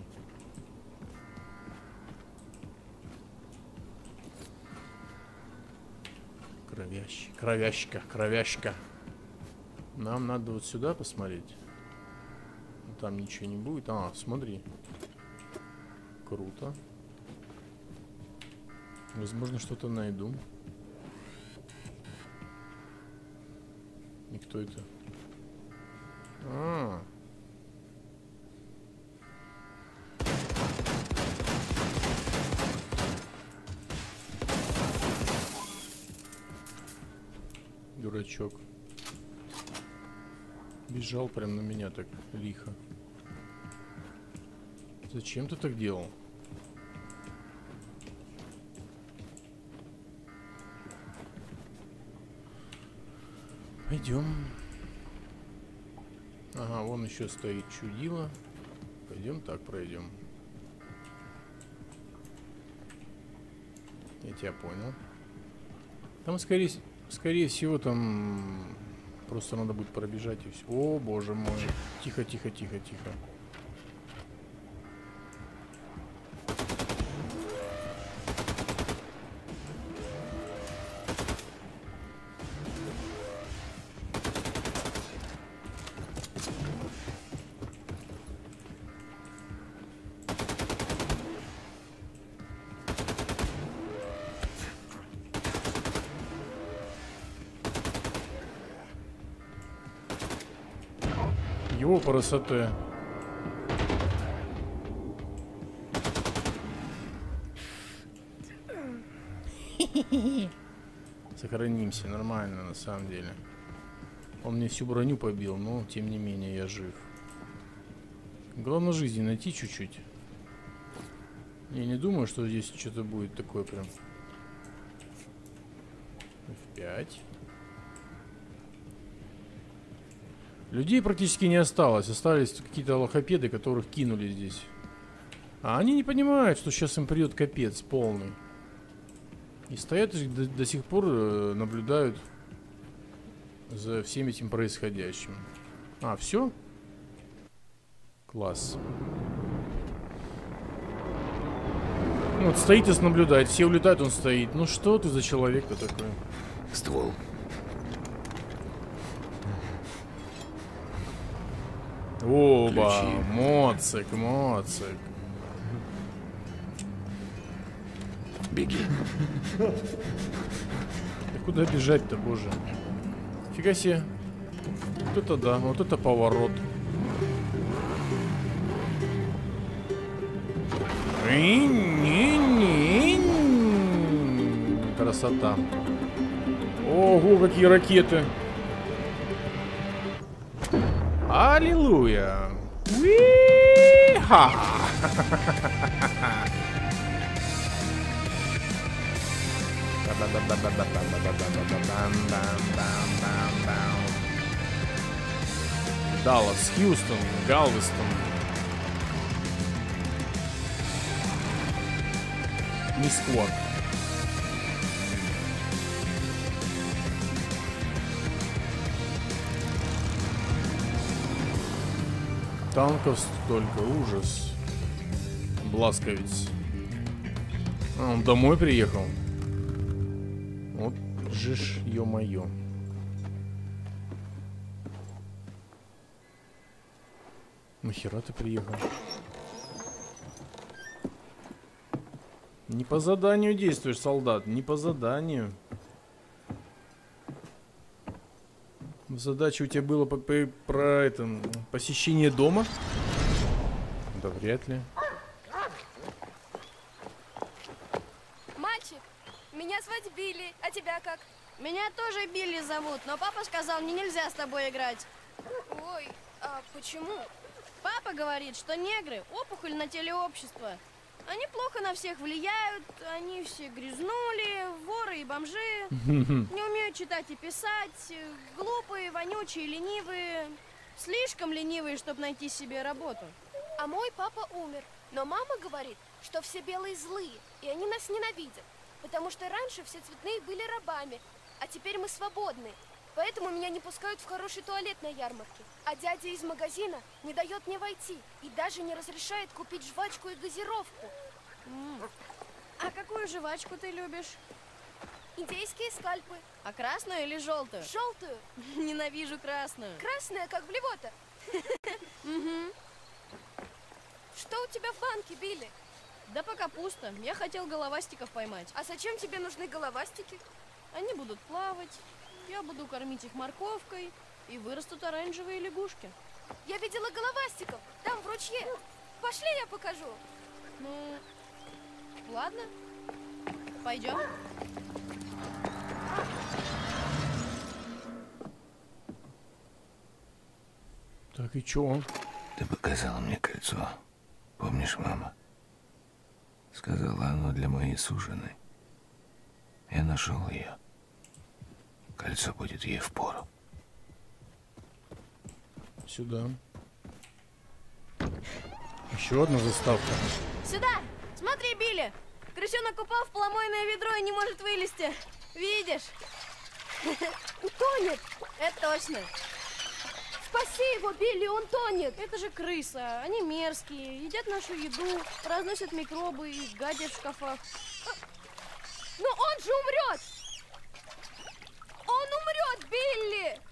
Кровящ, кровящка, кровящка. Нам надо вот сюда посмотреть. Там ничего не будет. А, смотри. Круто. Возможно, что-то найду. И кто это? А, дурачок. Бежал прям на меня так лихо. Зачем ты так делал? Пойдем. Ага, вон еще стоит чудило. Пойдем так пройдем. Я тебя понял. Там, скорее, скорее всего, там просто надо будет пробежать и все. О, боже мой. Тихо, тихо, тихо, тихо. Его красоты. Сохранимся, нормально на самом деле. Он мне всю броню побил, но тем не менее я жив. Главное жизни найти чуть-чуть. Я не думаю, что здесь что-то будет такое прям. эф пять. Людей практически не осталось. Остались какие-то лохопеды, которых кинули здесь. А они не понимают, что сейчас им придет капец полный. И стоят и до, до сих пор э, наблюдают за всем этим происходящим. А, все? Класс. Ну, вот стоит и наблюдает. Все улетают, он стоит. Ну что ты за человек-то такой? Ствол. Оба, Ключи. моцик, моцик. Беги. Да куда бежать-то, боже? Фига себе. Вот это да, вот это поворот. Красота. Ого, какие ракеты. Аллилуйя. Уи-ха. Даллас, Хьюстон, Галвестон. Мисквот. Танков столько, ужас. Бласковец. А, он домой приехал. Вот жиж, ё-моё. Нахера ты приехал? Не по заданию действуешь, солдат. Не по заданию. Задача у тебя была по, по, про это, посещение дома? Да вряд ли. Мальчик, меня звать Билли, а тебя как? Меня тоже Билли зовут, но папа сказал, мне нельзя с тобой играть. Ой, а почему? Папа говорит, что негры – опухоль на теле общества. Они плохо на всех влияют, они все грязнули, воры и бомжи, не умеют читать и писать, глупые, вонючие, ленивые, слишком ленивые, чтобы найти себе работу. А мой папа умер, но мама говорит, что все белые злые, и они нас ненавидят, потому что раньше все цветные были рабами, а теперь мы свободны. Поэтому меня не пускают в хороший туалет на ярмарке. А дядя из магазина не дает мне войти и даже не разрешает купить жвачку и газировку. М. А какую жвачку ты любишь? Индейские скальпы. А красную или желтую? Желтую. Ненавижу красную. Красная, как блевота. Угу. Что у тебя в банке, Билли? Да пока пусто. Я хотел головастиков поймать. А зачем тебе нужны головастики? Они будут плавать, я буду кормить их морковкой, и вырастут оранжевые лягушки. Я видела головастиков там, в ручье. Пошли, я покажу. Ну, ладно. Пойдем. Так, и чё он? Ты показала мне кольцо. Помнишь, мама? Сказала, оно для моей суженой. Я нашел ее. Кольцо будет ей впору. Сюда. Еще одна заставка. Сюда! Смотри, Билли! Крысенок упал в помойное ведро и не может вылезти. Видишь? Утонет. Это точно. Спаси его, Билли, он тонет. Это же крыса. Они мерзкие, едят нашу еду, разносят микробы и гадят в шкафах. Но он же умрет. Он умрет, Билли.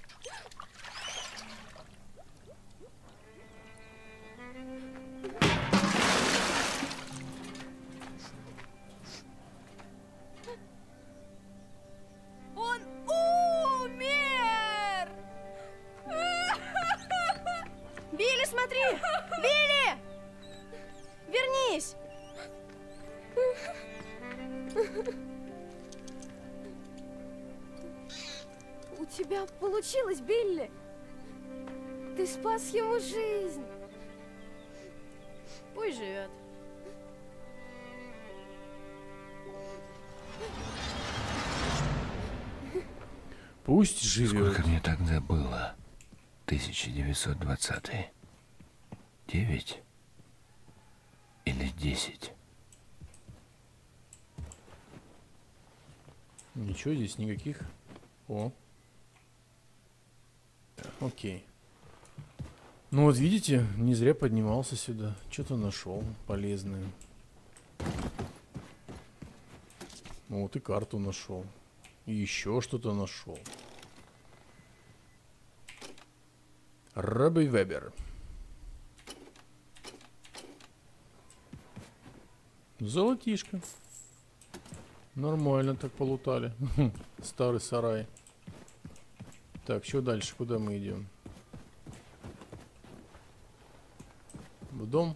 Он умер! Билли, смотри! Билли! Вернись! У тебя получилось, Билли. Ты спас ему жизнь. Пусть живет. Пусть живет. Сколько мне тогда было? тысяча девятьсот двадцатый. Девять? Или десять? Ничего здесь никаких. О. Окей. Ну вот видите, не зря поднимался сюда. Что-то нашел полезное. Ну вот и карту нашел. И еще что-то нашел. Робби Вебер. Золотишко. Нормально так полутали. Старый сарай. Так, что дальше? Куда мы идем? В дом?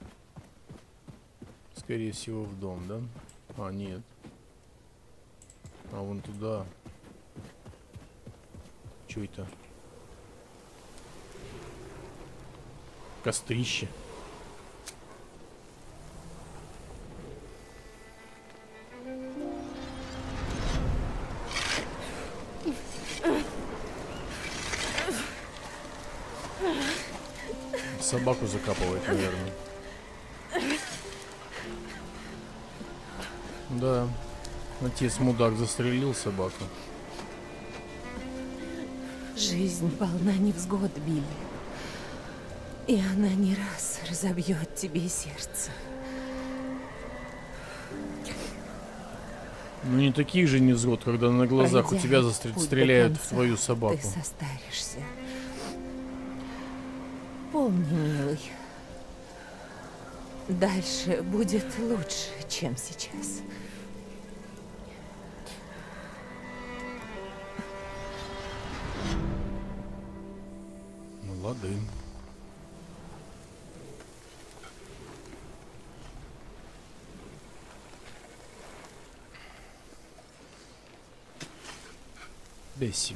Скорее всего, в дом, да? А, нет. А, вон туда. Что это? Кострище. Собаку закапывает, наверное. Да. Отец мудак застрелил собаку. Жизнь полна невзгод, Билли. И она не раз разобьет тебе сердце. Ну не таких же невзгод, когда на глазах Пройдя у тебя застр... путь до стреляют конца, в твою собаку. Ты состаришься. Помни, милый, дальше будет лучше, чем сейчас. Ну лады. Бесси.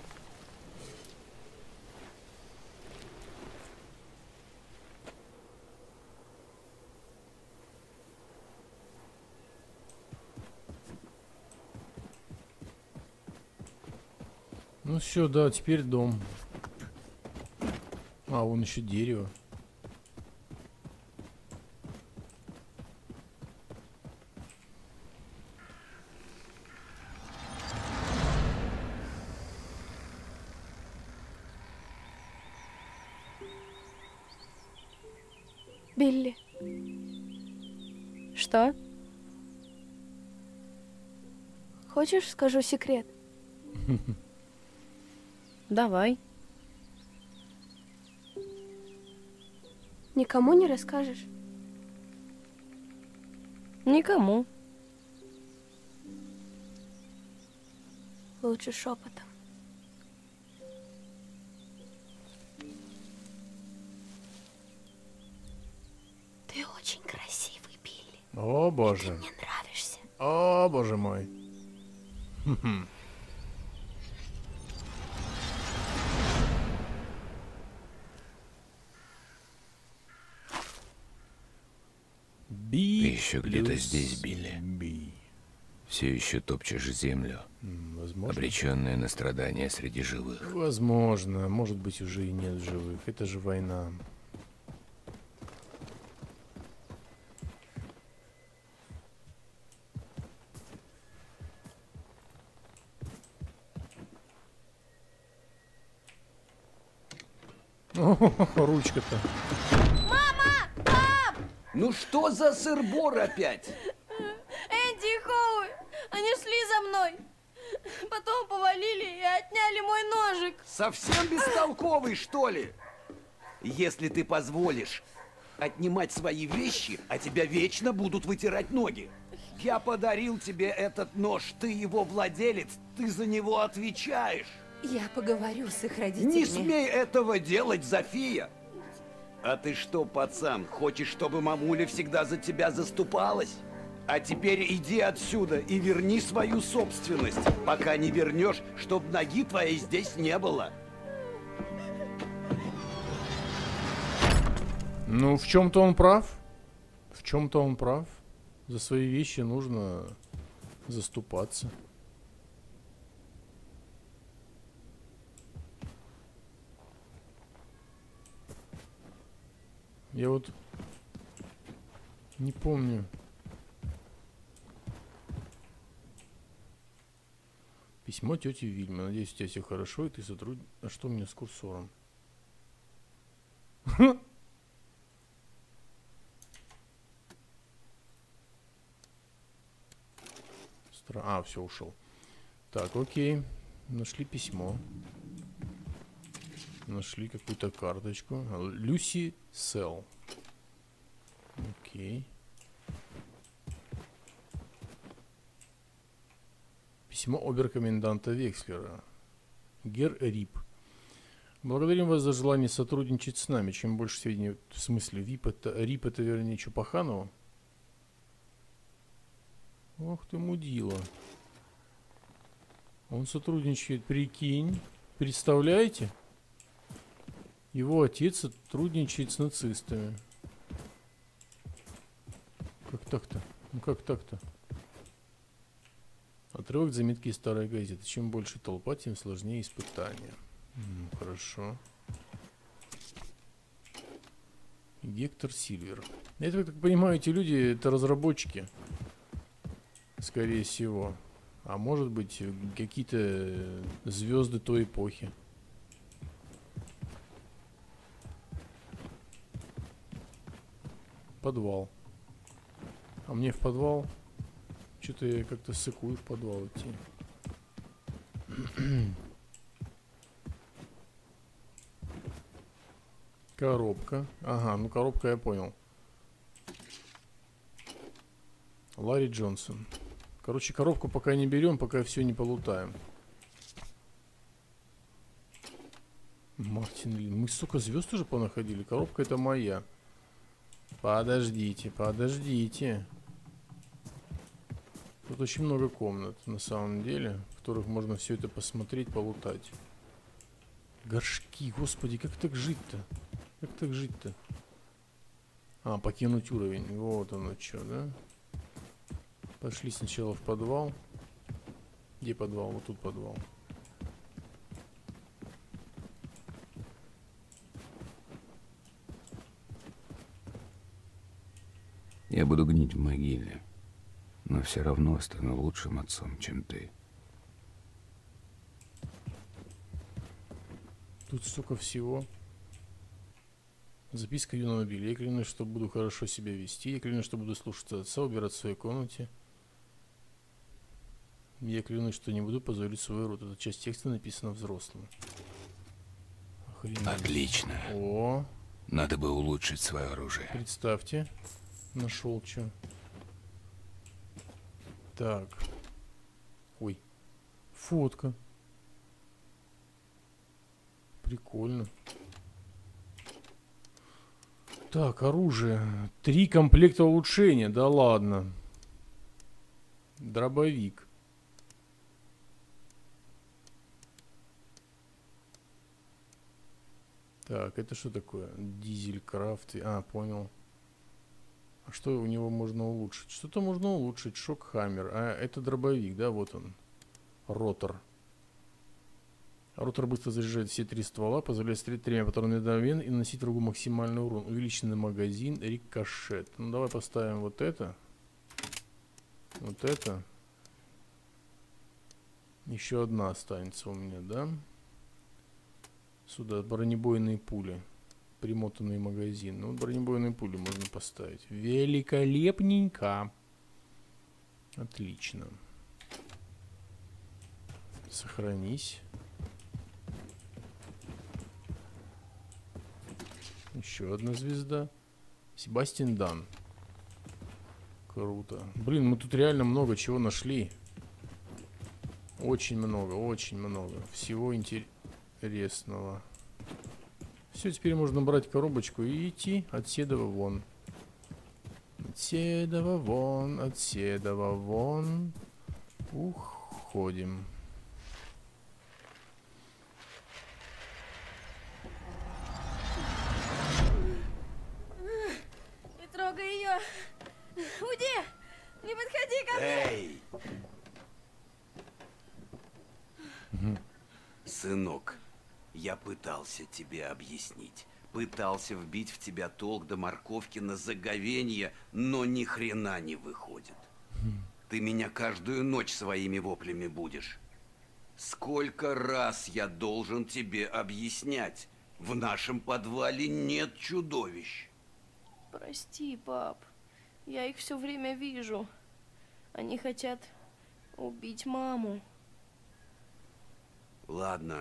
Ну все, да, теперь дом. А, вон еще дерево. Билли. Что? Хочешь, скажу секрет? Давай. Никому не расскажешь? Никому. Лучше шепотом. Ты очень красивый, Билли. О боже. Мне нравишься. О боже мой. Би. Ты еще где-то плюс здесь, Билли. Би. Все еще топчешь землю, М, Возможно. обреченная на страдания среди живых. Возможно. Может быть, уже и нет живых. Это же война. О, ручка-то. Ну что за сыр-бор опять? Энди и Хоуи, они шли за мной. Потом повалили и отняли мой ножик. Совсем бестолковый, что ли? Если ты позволишь отнимать свои вещи, а тебя вечно будут вытирать ноги. Я подарил тебе этот нож, ты его владелец, ты за него отвечаешь. Я поговорю с их родителями. Не смей этого делать, Зофия! А ты что, пацан, хочешь, чтобы мамуля всегда за тебя заступалась? А теперь иди отсюда и верни свою собственность, пока не вернешь, чтобы ноги твоей здесь не было. Ну, в чем-то он прав. В чем-то он прав. За свои вещи нужно заступаться. Я вот не помню. Письмо тети Вильмы. Надеюсь, у тебя все хорошо, и ты сотруд... А что у меня с курсором? Стра... А, все, ушел. Так, окей. Нашли письмо. Нашли какую-то карточку. Люси Сел. Окей. Письмо оберкоменданта Векслера. Гер Рип. Благодарим вас за желание сотрудничать с нами. Чем больше сведений, в смысле, Вип это, Рип это, вернее, Чупаханова. Ох ты, мудила. Он сотрудничает, прикинь. Представляете? Его отец сотрудничает с нацистами. Как так-то? Ну как так-то? Отрывок заметки из старой газеты. Чем больше толпа, тем сложнее испытания. М, хорошо. Гектор Сильвер. Это, как понимаю, эти люди, это разработчики. Скорее всего. А может быть, какие-то звезды той эпохи. Подвал. А мне в подвал? Что-то я как-то сыкую в подвал идти. Коробка. Ага, ну коробка я понял. Ларри Джонсон. Короче, коробку пока не берем, пока все не полутаем. Мартин Лин. Мы столько звезд уже понаходили. Коробка это моя. Подождите, подождите. Тут очень много комнат, на самом деле, в которых можно все это посмотреть, полутать. Горшки, господи, как так жить-то? Как так жить-то? А, покинуть уровень. Вот оно что, да? Пошли сначала в подвал. Где подвал? Вот тут подвал. Я буду гнить в могиле, но все равно стану лучшим отцом, чем ты. Тут столько всего. Записка юного Билли. Я клянусь, что буду хорошо себя вести. Я клянусь, что буду слушаться отца, убирать в своей комнате. Я клянусь, что не буду позорить свой род. Эта часть текста написана взрослым. Охренеть. Отлично. О, Надо бы улучшить свое оружие. представьте. Нашел что. Так. Ой. Фотка. Прикольно. Так, оружие. Три комплекта улучшения. Да ладно. Дробовик. Так, это что такое? Дизель-крафт. А, понял. А что у него можно улучшить? Что-то можно улучшить. Шок-хаммер. А это дробовик, да? Вот он. Ротор. Ротор быстро заряжает все три ствола, позволяет стрелять тремя патронами одновременно и наносить врагу максимальный урон. Увеличенный магазин, рикошет. Ну, давай поставим вот это. Вот это. Еще одна останется у меня, да? Сюда бронебойные пули. Примотанный магазин. Ну, вот бронебойные пули можно поставить. Великолепненько. Отлично. Сохранись. Еще одна звезда. Себастьян Дан. Круто. Блин, мы тут реально много чего нашли. Очень много, очень много. Всего интересного. Все, теперь можно брать коробочку и идти от Седова вон. От Седова вон, от Седова вон. Уходим. Не трогай ее. Уйди. Не подходи ко мне. Эй! Сынок, я пытался тебе объяснить. Пытался вбить в тебя толк до морковки на заговенье, но ни хрена не выходит. Ты меня каждую ночь своими воплями будешь. Сколько раз я должен тебе объяснять? В нашем подвале нет чудовищ. Прости, пап. Я их все время вижу. Они хотят убить маму. Ладно.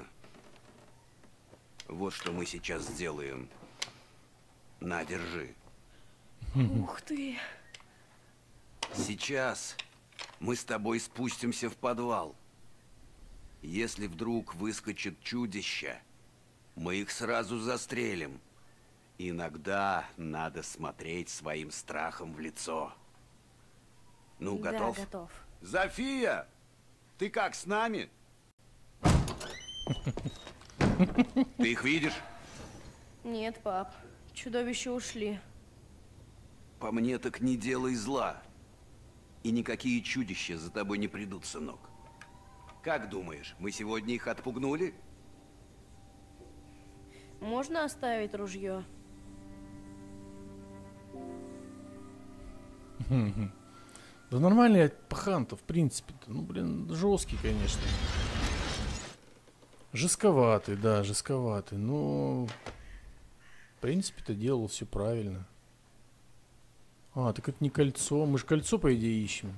Вот что мы сейчас сделаем. На, держи. Ух ты. Сейчас мы с тобой спустимся в подвал. Если вдруг выскочит чудище, мы их сразу застрелим. Иногда надо смотреть своим страхом в лицо. Ну, готов? Да, готов. Зофия, ты как, с нами? Ты их видишь? Нет, пап. Чудовища ушли. По мне так не делай зла. И никакие чудища за тобой не придут, сынок. Как думаешь, мы сегодня их отпугнули? Можно оставить ружье? Да нормальный пахан-то, в принципе-то. Ну, блин, жесткий, конечно. Жестковатый, да, жестковатый. Но, в принципе-то делал все правильно. А, так это не кольцо. Мы же кольцо, по идее, ищем.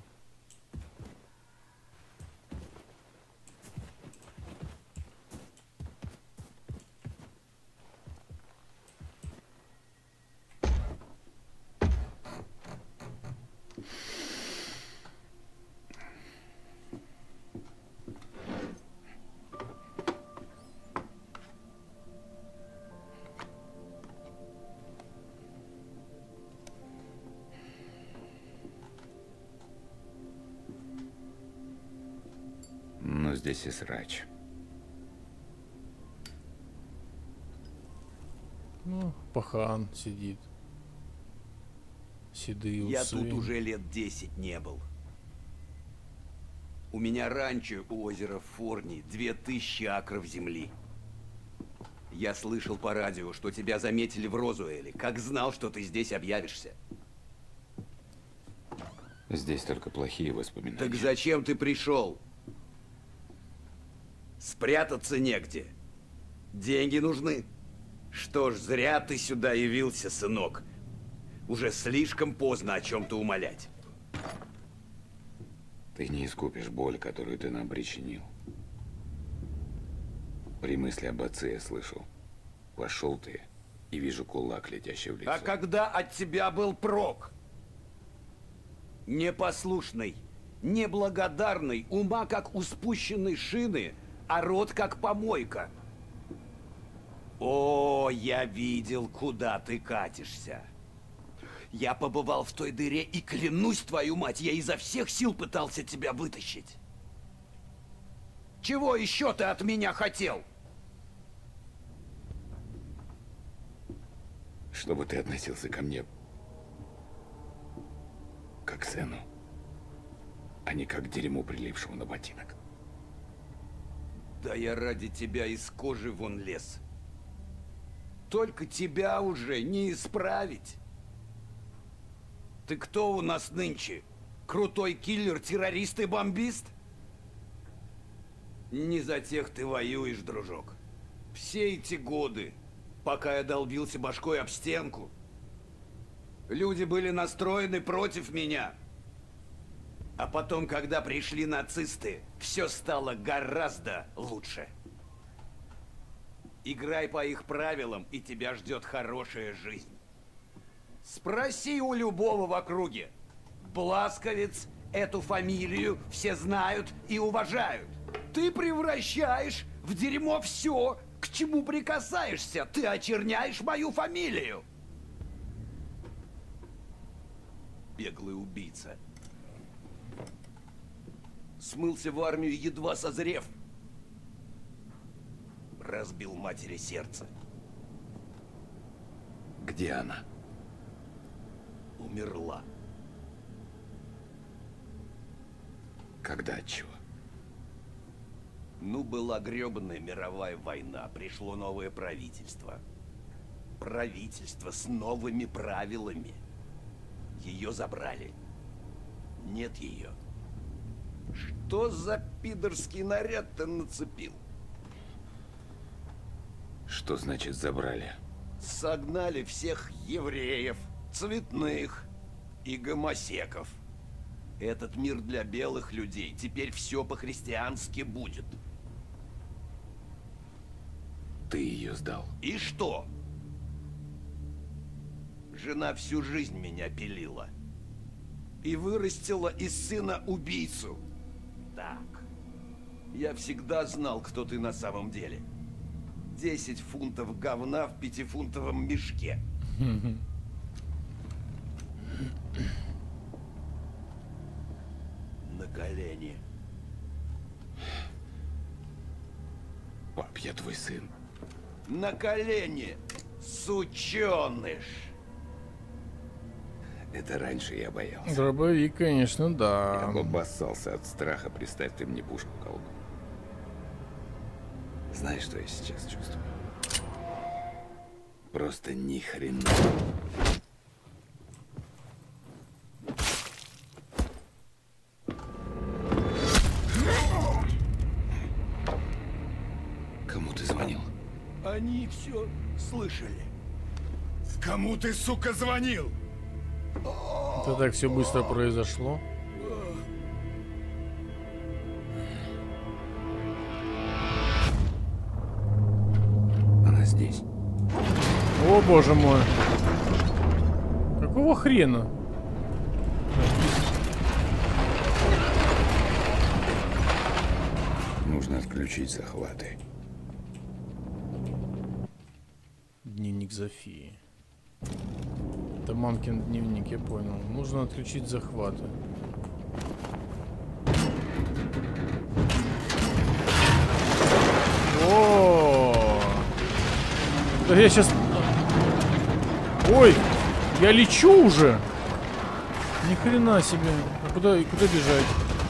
Ну, здесь и срач. Ну, пахан сидит. Седые усы. Я тут уже лет десять не был. У меня ранчо у озера Форни, две тысячи акров земли. Я слышал по радио, что тебя заметили в Розуэле. Как знал, что ты здесь объявишься. Здесь только плохие воспоминания. Так зачем ты пришел? Спрятаться негде. Деньги нужны. Что ж, зря ты сюда явился, сынок. Уже слишком поздно о чем-то умолять. Ты не искупишь боль, которую ты нам причинил. При мысли об отце я слышал. Пошел ты и вижу кулак, летящий в лицо. А когда от тебя был прок? Непослушный, неблагодарный, ума как у спущенной шины, а рот как помойка. О, я видел, куда ты катишься. Я побывал в той дыре и клянусь, твою мать, я изо всех сил пытался тебя вытащить. Чего еще ты от меня хотел? Чтобы ты относился ко мне как к сыну, а не как к дерьму, прилипшему на ботинок. Да я ради тебя из кожи вон лез. Только тебя уже не исправить. Ты кто у нас нынче? Крутой киллер, террорист и бомбист? Не за тех ты воюешь, дружок. Все эти годы, пока я долбился башкой об стенку, люди были настроены против меня. А потом, когда пришли нацисты, все стало гораздо лучше. Играй по их правилам, и тебя ждет хорошая жизнь. Спроси у любого в округе. Бласковец, эту фамилию все знают и уважают. Ты превращаешь в дерьмо все, к чему прикасаешься. Ты очерняешь мою фамилию. Беглый убийца. Смылся в армию, едва созрев. Разбил матери сердце. Где она? Умерла. Когда, от чего? Ну, была гребаная мировая война. Пришло новое правительство. Правительство с новыми правилами. Ее забрали. Нет ее. Что за пидорский наряд ты нацепил? Что значит забрали? Согнали всех евреев, цветных и гомосеков. Этот мир для белых людей. Теперь все по-христиански будет. Ты ее сдал. И что? Жена всю жизнь меня пилила. И вырастила из сына убийцу. Так. Я всегда знал, кто ты на самом деле. Десять фунтов говна в пятифунтовом мешке. На колени. Пап, я твой сын. На колени, сученыш. Это раньше я боялся. Дробовик, конечно, Я да. бы обоссался от страха, представь ты мне пушку в колбу. Знаешь, что я сейчас чувствую? Просто ни хрена. Кому ты звонил? Они все слышали. Кому ты, сука, звонил? Это так все быстро произошло. Она здесь. О, боже мой. Какого хрена? Нужно отключить захваты. Дневник Зофии. Это мамкин дневник, я понял. Нужно отключить захваты. О! Да я сейчас... Ой! Я лечу уже! Ни хрена себе. А куда, куда бежать?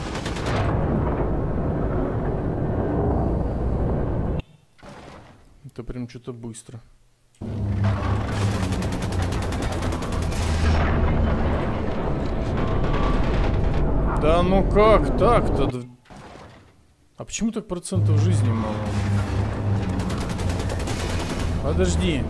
Это прям что-то быстро. Да ну как так-то? А почему так процентов жизни мало? Подожди.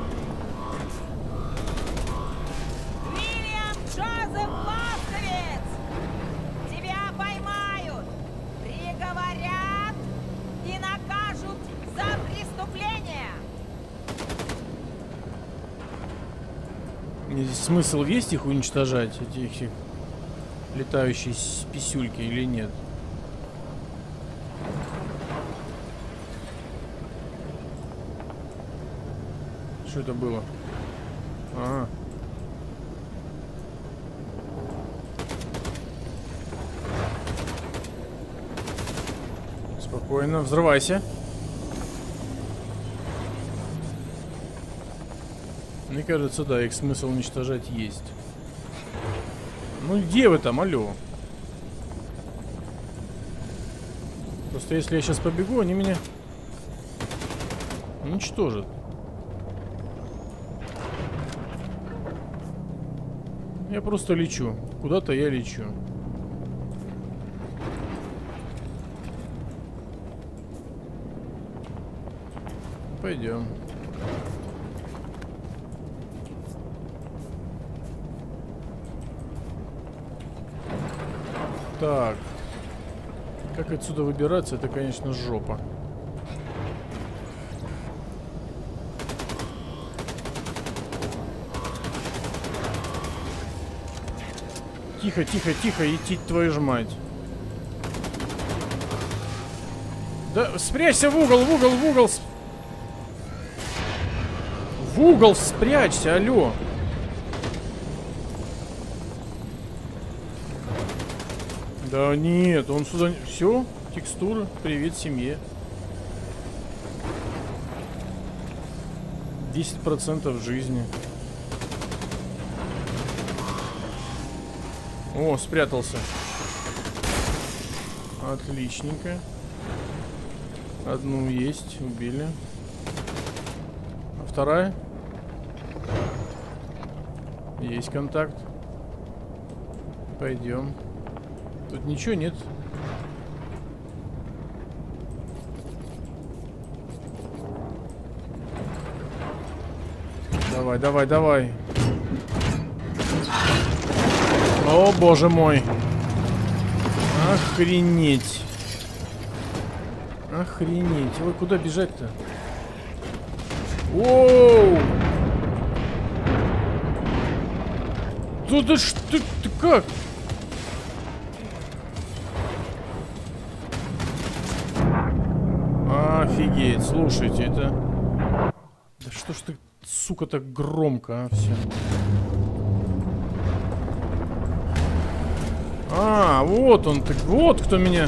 Уильям Джозеф Ласковец! Тебя поймают, приговорят и накажут за преступление! Здесь смысл есть их уничтожать, этих их летающие писюльки, или нет? Что это было? А. Спокойно, взрывайся. Мне кажется, да, их смысл уничтожать есть. Ну где вы там, алло? Просто если я сейчас побегу, они меня уничтожат. Я просто лечу. Куда-то я лечу. Пойдем. Так. Как отсюда выбираться, это, конечно, жопа. Тихо, тихо, тихо, идти твою ж мать. Да, спрячься в угол, в угол, в угол. В угол спрячься, алло. Да нет, он сюда... Все, текстура, привет семье. десять процентов жизни. О, спрятался. Отличненько. Одну есть, убили. А вторая? Есть контакт. Пойдем. Тут ничего нет. Давай, давай, давай. О, боже мой. Охренеть. Охренеть. Ой, куда бежать-то? Оу! Тут ты что? Ты, ты как? Офигеть, слушайте, это... Да что ж ты, сука, так громко, а, все. А, вот он, так вот кто меня...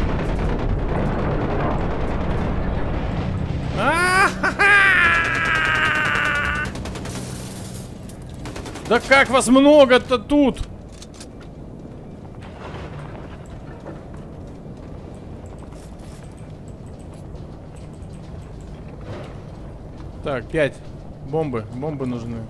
Да как вас много-то тут? Так, пять. Бомбы. Бомбы нужны.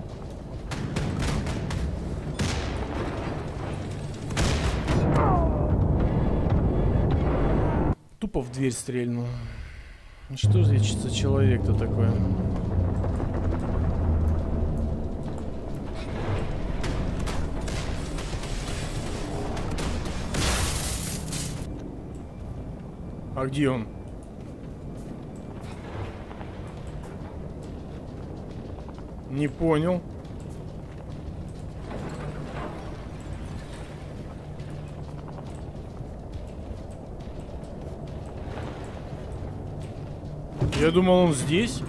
Тупо в дверь стрельнул. Что же за человек-то такой? А где он? Не понял. Я думал, он здесь.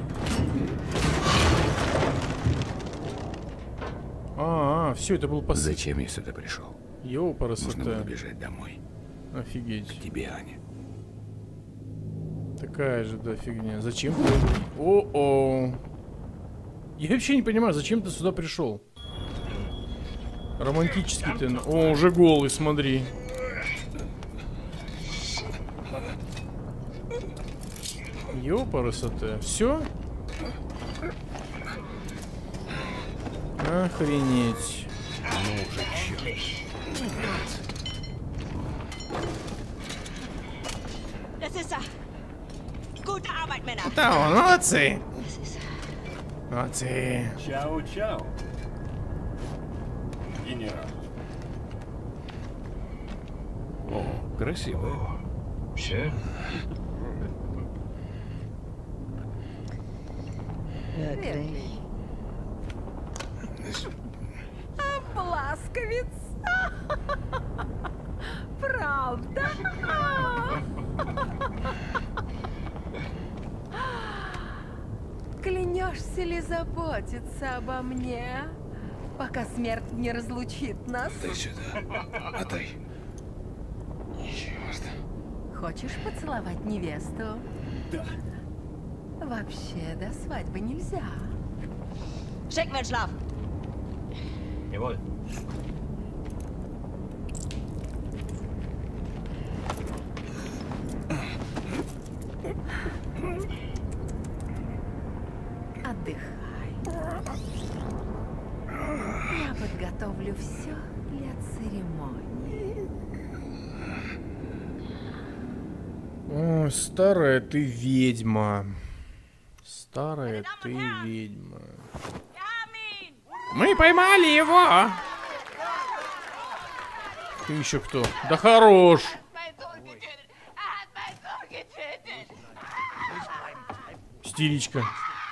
А, -а все, это был последний. Зачем я сюда пришел? Йоу, Нужно было бежать домой. Офигеть. К тебе, Аня. Такая же, да, фигня. Зачем ты? О-о. Я вообще не понимаю, зачем ты сюда пришел? Романтический ты. О, уже голый, смотри. Ёпарасоте. Все? Охренеть. Ну уже черт. Да, молодцы. Молодцы. Чао-чао. Генерал. О, красиво. Все? Обласковец. Правда? Клянешься ли заботиться обо мне, пока смерть не разлучит нас? Дай сюда. Отдай. Черт. Хочешь поцеловать невесту? Да. Вообще, до свадьбы нельзя. Schick mir Schlaf. Jawohl. Отдыхай. Я подготовлю все для церемонии. О, старая ты ведьма. Старая ты ведьма. Мы поймали его! Ты еще кто? Да хорош! Истеричка.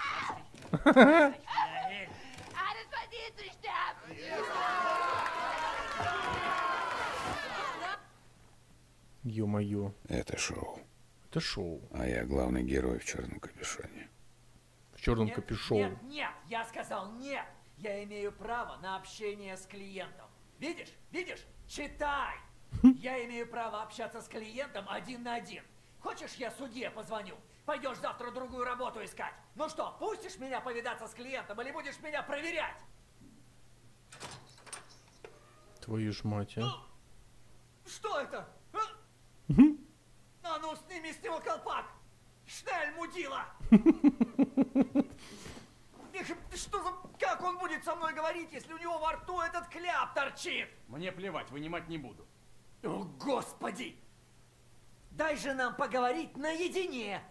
Ё-моё. Это шоу. Это шоу. А я главный герой в черном капюшоне. В черном Нет, капюшоне. Нет, нет, я сказал нет. Я имею право на общение с клиентом. Видишь? Видишь? Читай. Я имею право общаться с клиентом один на один. Хочешь, я судье позвоню? Пойдешь завтра другую работу искать. Ну что, пустишь меня повидаться с клиентом или будешь меня проверять? Твою ж мать, а? Что это? А, а ну, сними с него колпак! Шнель, мудила! Что за... Как он будет со мной говорить, если у него во рту этот кляп торчит? Мне плевать, вынимать не буду. О, Господи! Дай же нам поговорить наедине!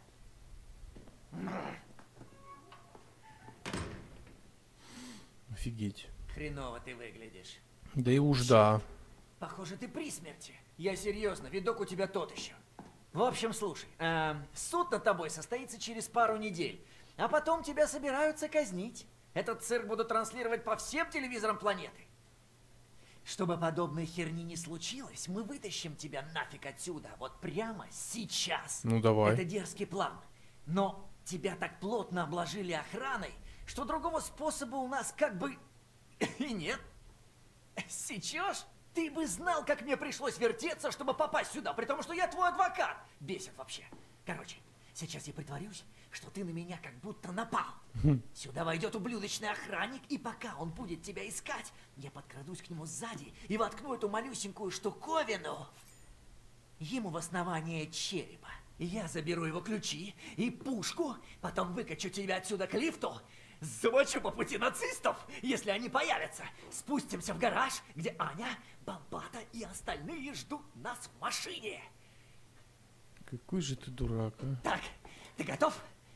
Офигеть. Хреново ты выглядишь. Да и уж да. Похоже, ты при смерти. Я серьезно, видок у тебя тот еще. В общем, слушай, эм, суд над тобой состоится через пару недель, а потом тебя собираются казнить. Этот цирк будут транслировать по всем телевизорам планеты. Чтобы подобной херни не случилось, мы вытащим тебя нафиг отсюда, вот прямо сейчас. Ну давай. Это дерзкий план. Но тебя так плотно обложили охраной, что другого способа у нас как бы и нет. Сечешь? Ты бы знал, как мне пришлось вертеться, чтобы попасть сюда, при том, что я твой адвокат. Бесит вообще. Короче, сейчас я притворюсь, что ты на меня как будто напал. Сюда войдет ублюдочный охранник, и пока он будет тебя искать, я подкрадусь к нему сзади и воткну эту малюсенькую штуковину ему в основание черепа. Я заберу его ключи и пушку, потом выкачу тебя отсюда к лифту, замочу по пути нацистов, если они появятся. Спустимся в гараж, где Аня, Бомбата и остальные ждут нас в машине. Какой же ты дурак, а? Так, ты готов?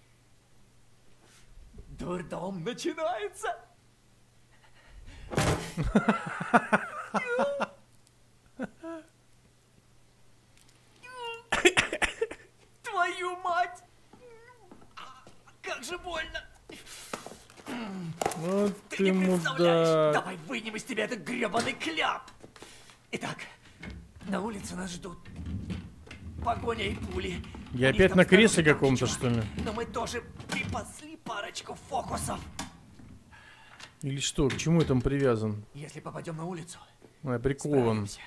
Дурдом начинается. Твою мать! Как же больно! Вот ты, ты не мудак. представляешь! Давай вынем из тебя этот гребаный кляп! Итак, на улице нас ждут погоня и пули. Я Они опять там на кресле снаружи каком-то, чувак. что ли? Но мы тоже припасли парочку фокусов. Или что? К чему я там привязан? Если попадем на улицу, А, я прикован. справимся.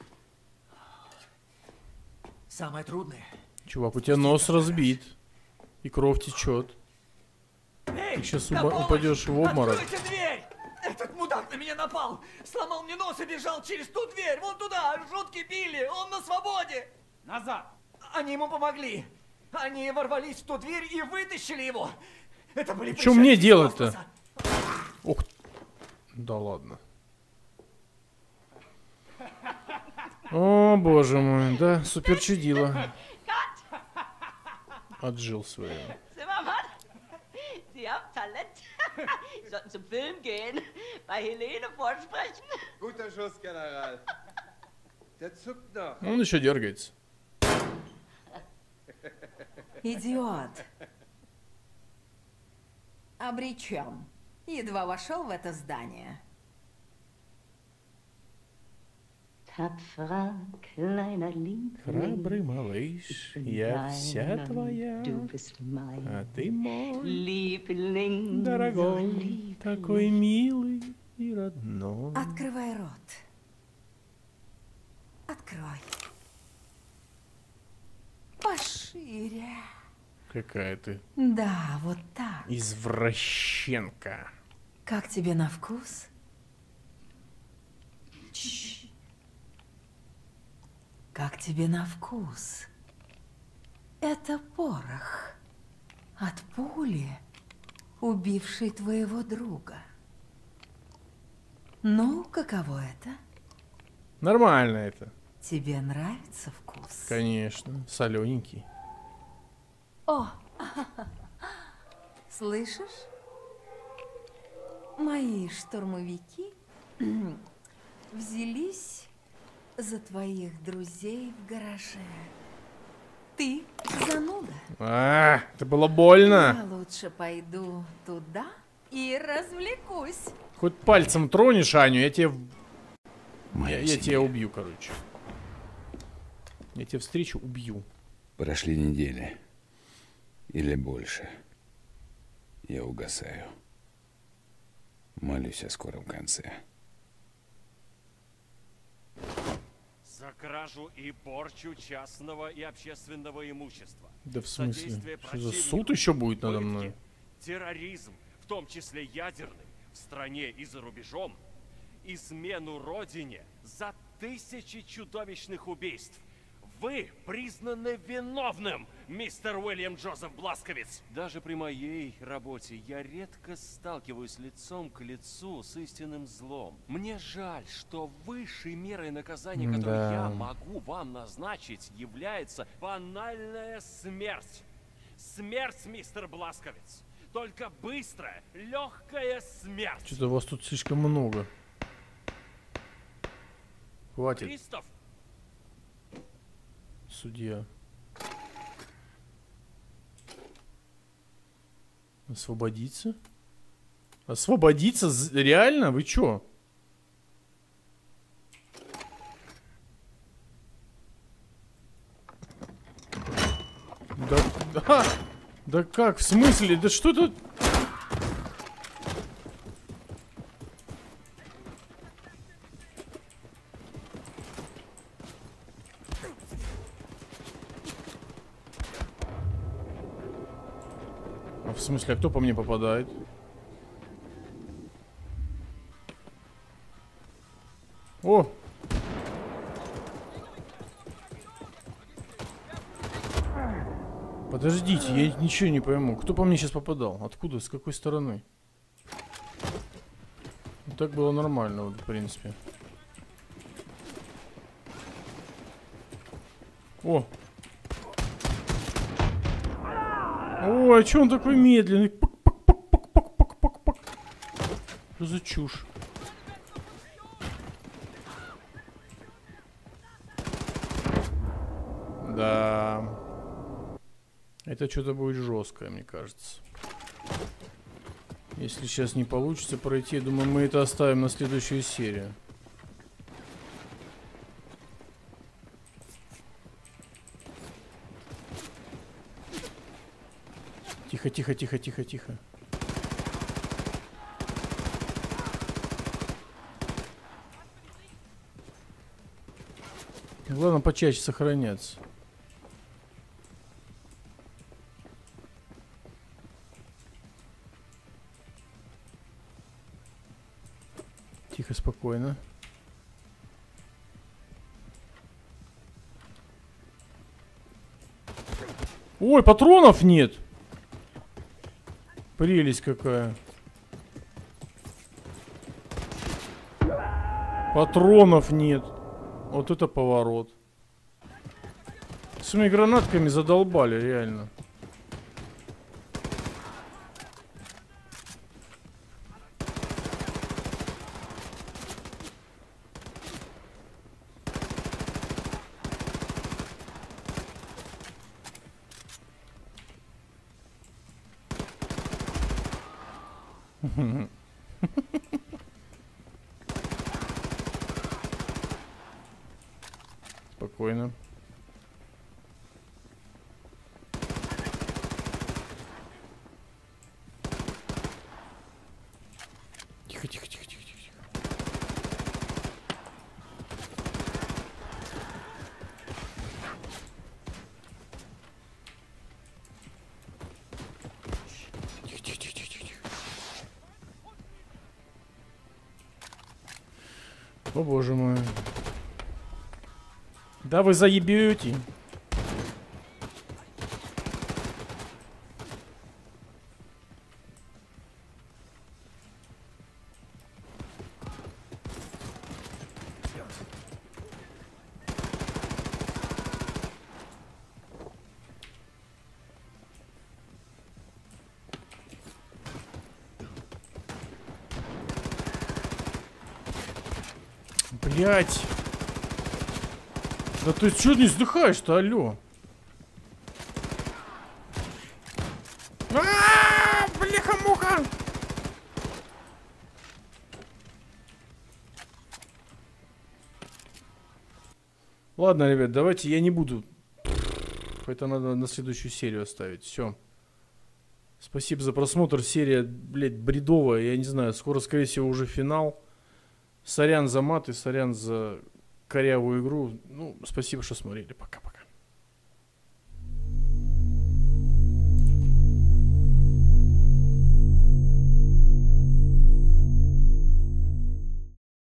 Самое трудное. Чувак, у тебя нос разбит. И кровь течет. Эй, Ты сейчас на помощь! упадешь в обморок. Откройте дверь! Этот мудак на меня напал! Сломал мне нос и бежал через ту дверь! Вон туда! Жуткий Билли! Он на свободе! Назад! Они ему помогли! Они ворвались в ту дверь и вытащили его! Это были Что мне пришельцы из делать-то? космоса. Ух. Да ладно. О, боже мой, да, супер чудило. Отжил свое. Zimmermann, Sie haben Talent. Sie sollten zum Film gehen, bei Helene vorsprechen. Guter Schuss, General. Der zuckt noch. Он еще дергается. Идиот. Обречен. Едва вошел в это здание. Tapferer kleiner Liebling, Храбрый малыш, я вся твоя, du bist mein а ты мой, Liebling, дорогой, такой милый и родной. Открывай рот. Открой. Пошире. Какая ты Да, вот так. извращенка. Как тебе на вкус? Чш. Как тебе на вкус? Это порох от пули, убившей твоего друга. Ну, каково это? Нормально это. Тебе нравится вкус? Конечно, солененький. О, слышишь? Мои штурмовики взялись за твоих друзей в гараже. Ты зануда. А, это было больно. Я лучше пойду туда и развлекусь. Хоть пальцем тронешь Аню, я тебе... Моя Я, я семья. тебя убью, короче. Я тебя встречу, убью. Прошли недели. Или больше. Я угасаю. Молюсь о скором конце. За кражу и порчу частного и общественного имущества. Да в смысле? Содействие Что за противнику, суд еще будет надо пытки, мной? терроризм, в том числе ядерный, в стране и за рубежом, измену родине за тысячи чудовищных убийств. Вы признаны виновным, мистер Уильям Джозеф Бласковиц. Даже при моей работе я редко сталкиваюсь лицом к лицу с истинным злом. Мне жаль, что высшей мерой наказания, которую Да. я могу вам назначить, является банальная смерть. Смерть, мистер Бласковиц. Только быстрая, легкая смерть. Что-то вас тут слишком много. Хватит, Кристоф, судья. Освободиться? Освободиться? З- Реально? Вы чё? Да, да, Да как? В смысле? Да что тут? А в смысле, а кто по мне попадает? О! Подождите, я ничего не пойму. Кто по мне сейчас попадал? Откуда? С какой стороны? Ну, так было нормально, вот, в принципе. О! Ой, а чё он такой медленный? Пак-пак-пак-пак-пак-пак-пак. Что за чушь? Да. Это что-то будет жесткое, мне кажется. Если сейчас не получится пройти, я думаю, мы это оставим на следующую серию. Тихо, тихо, тихо, тихо, тихо. Главное почаще сохраняться. Тихо, спокойно. Ой, патронов нет. Прелесть какая. Патронов нет. Вот это поворот. С этими гранатками задолбали, реально. Спокойно. Тихо, тихо, тихо, тихо, тихо. Тихо, тихо, тихо, тихо, тихо. О, боже мой. Да вы заебете. Блять. Да ты чё не вздыхаешь-то, алло? А-а-а, бляха-муха! Ладно, ребят, давайте я не буду. Это надо на следующую серию оставить. Все. Спасибо за просмотр. Серия, блядь, бредовая. Я не знаю, скоро, скорее всего, уже финал. Сорян за маты, сорян за корявую игру. Ну, спасибо, что смотрели. Пока-пока.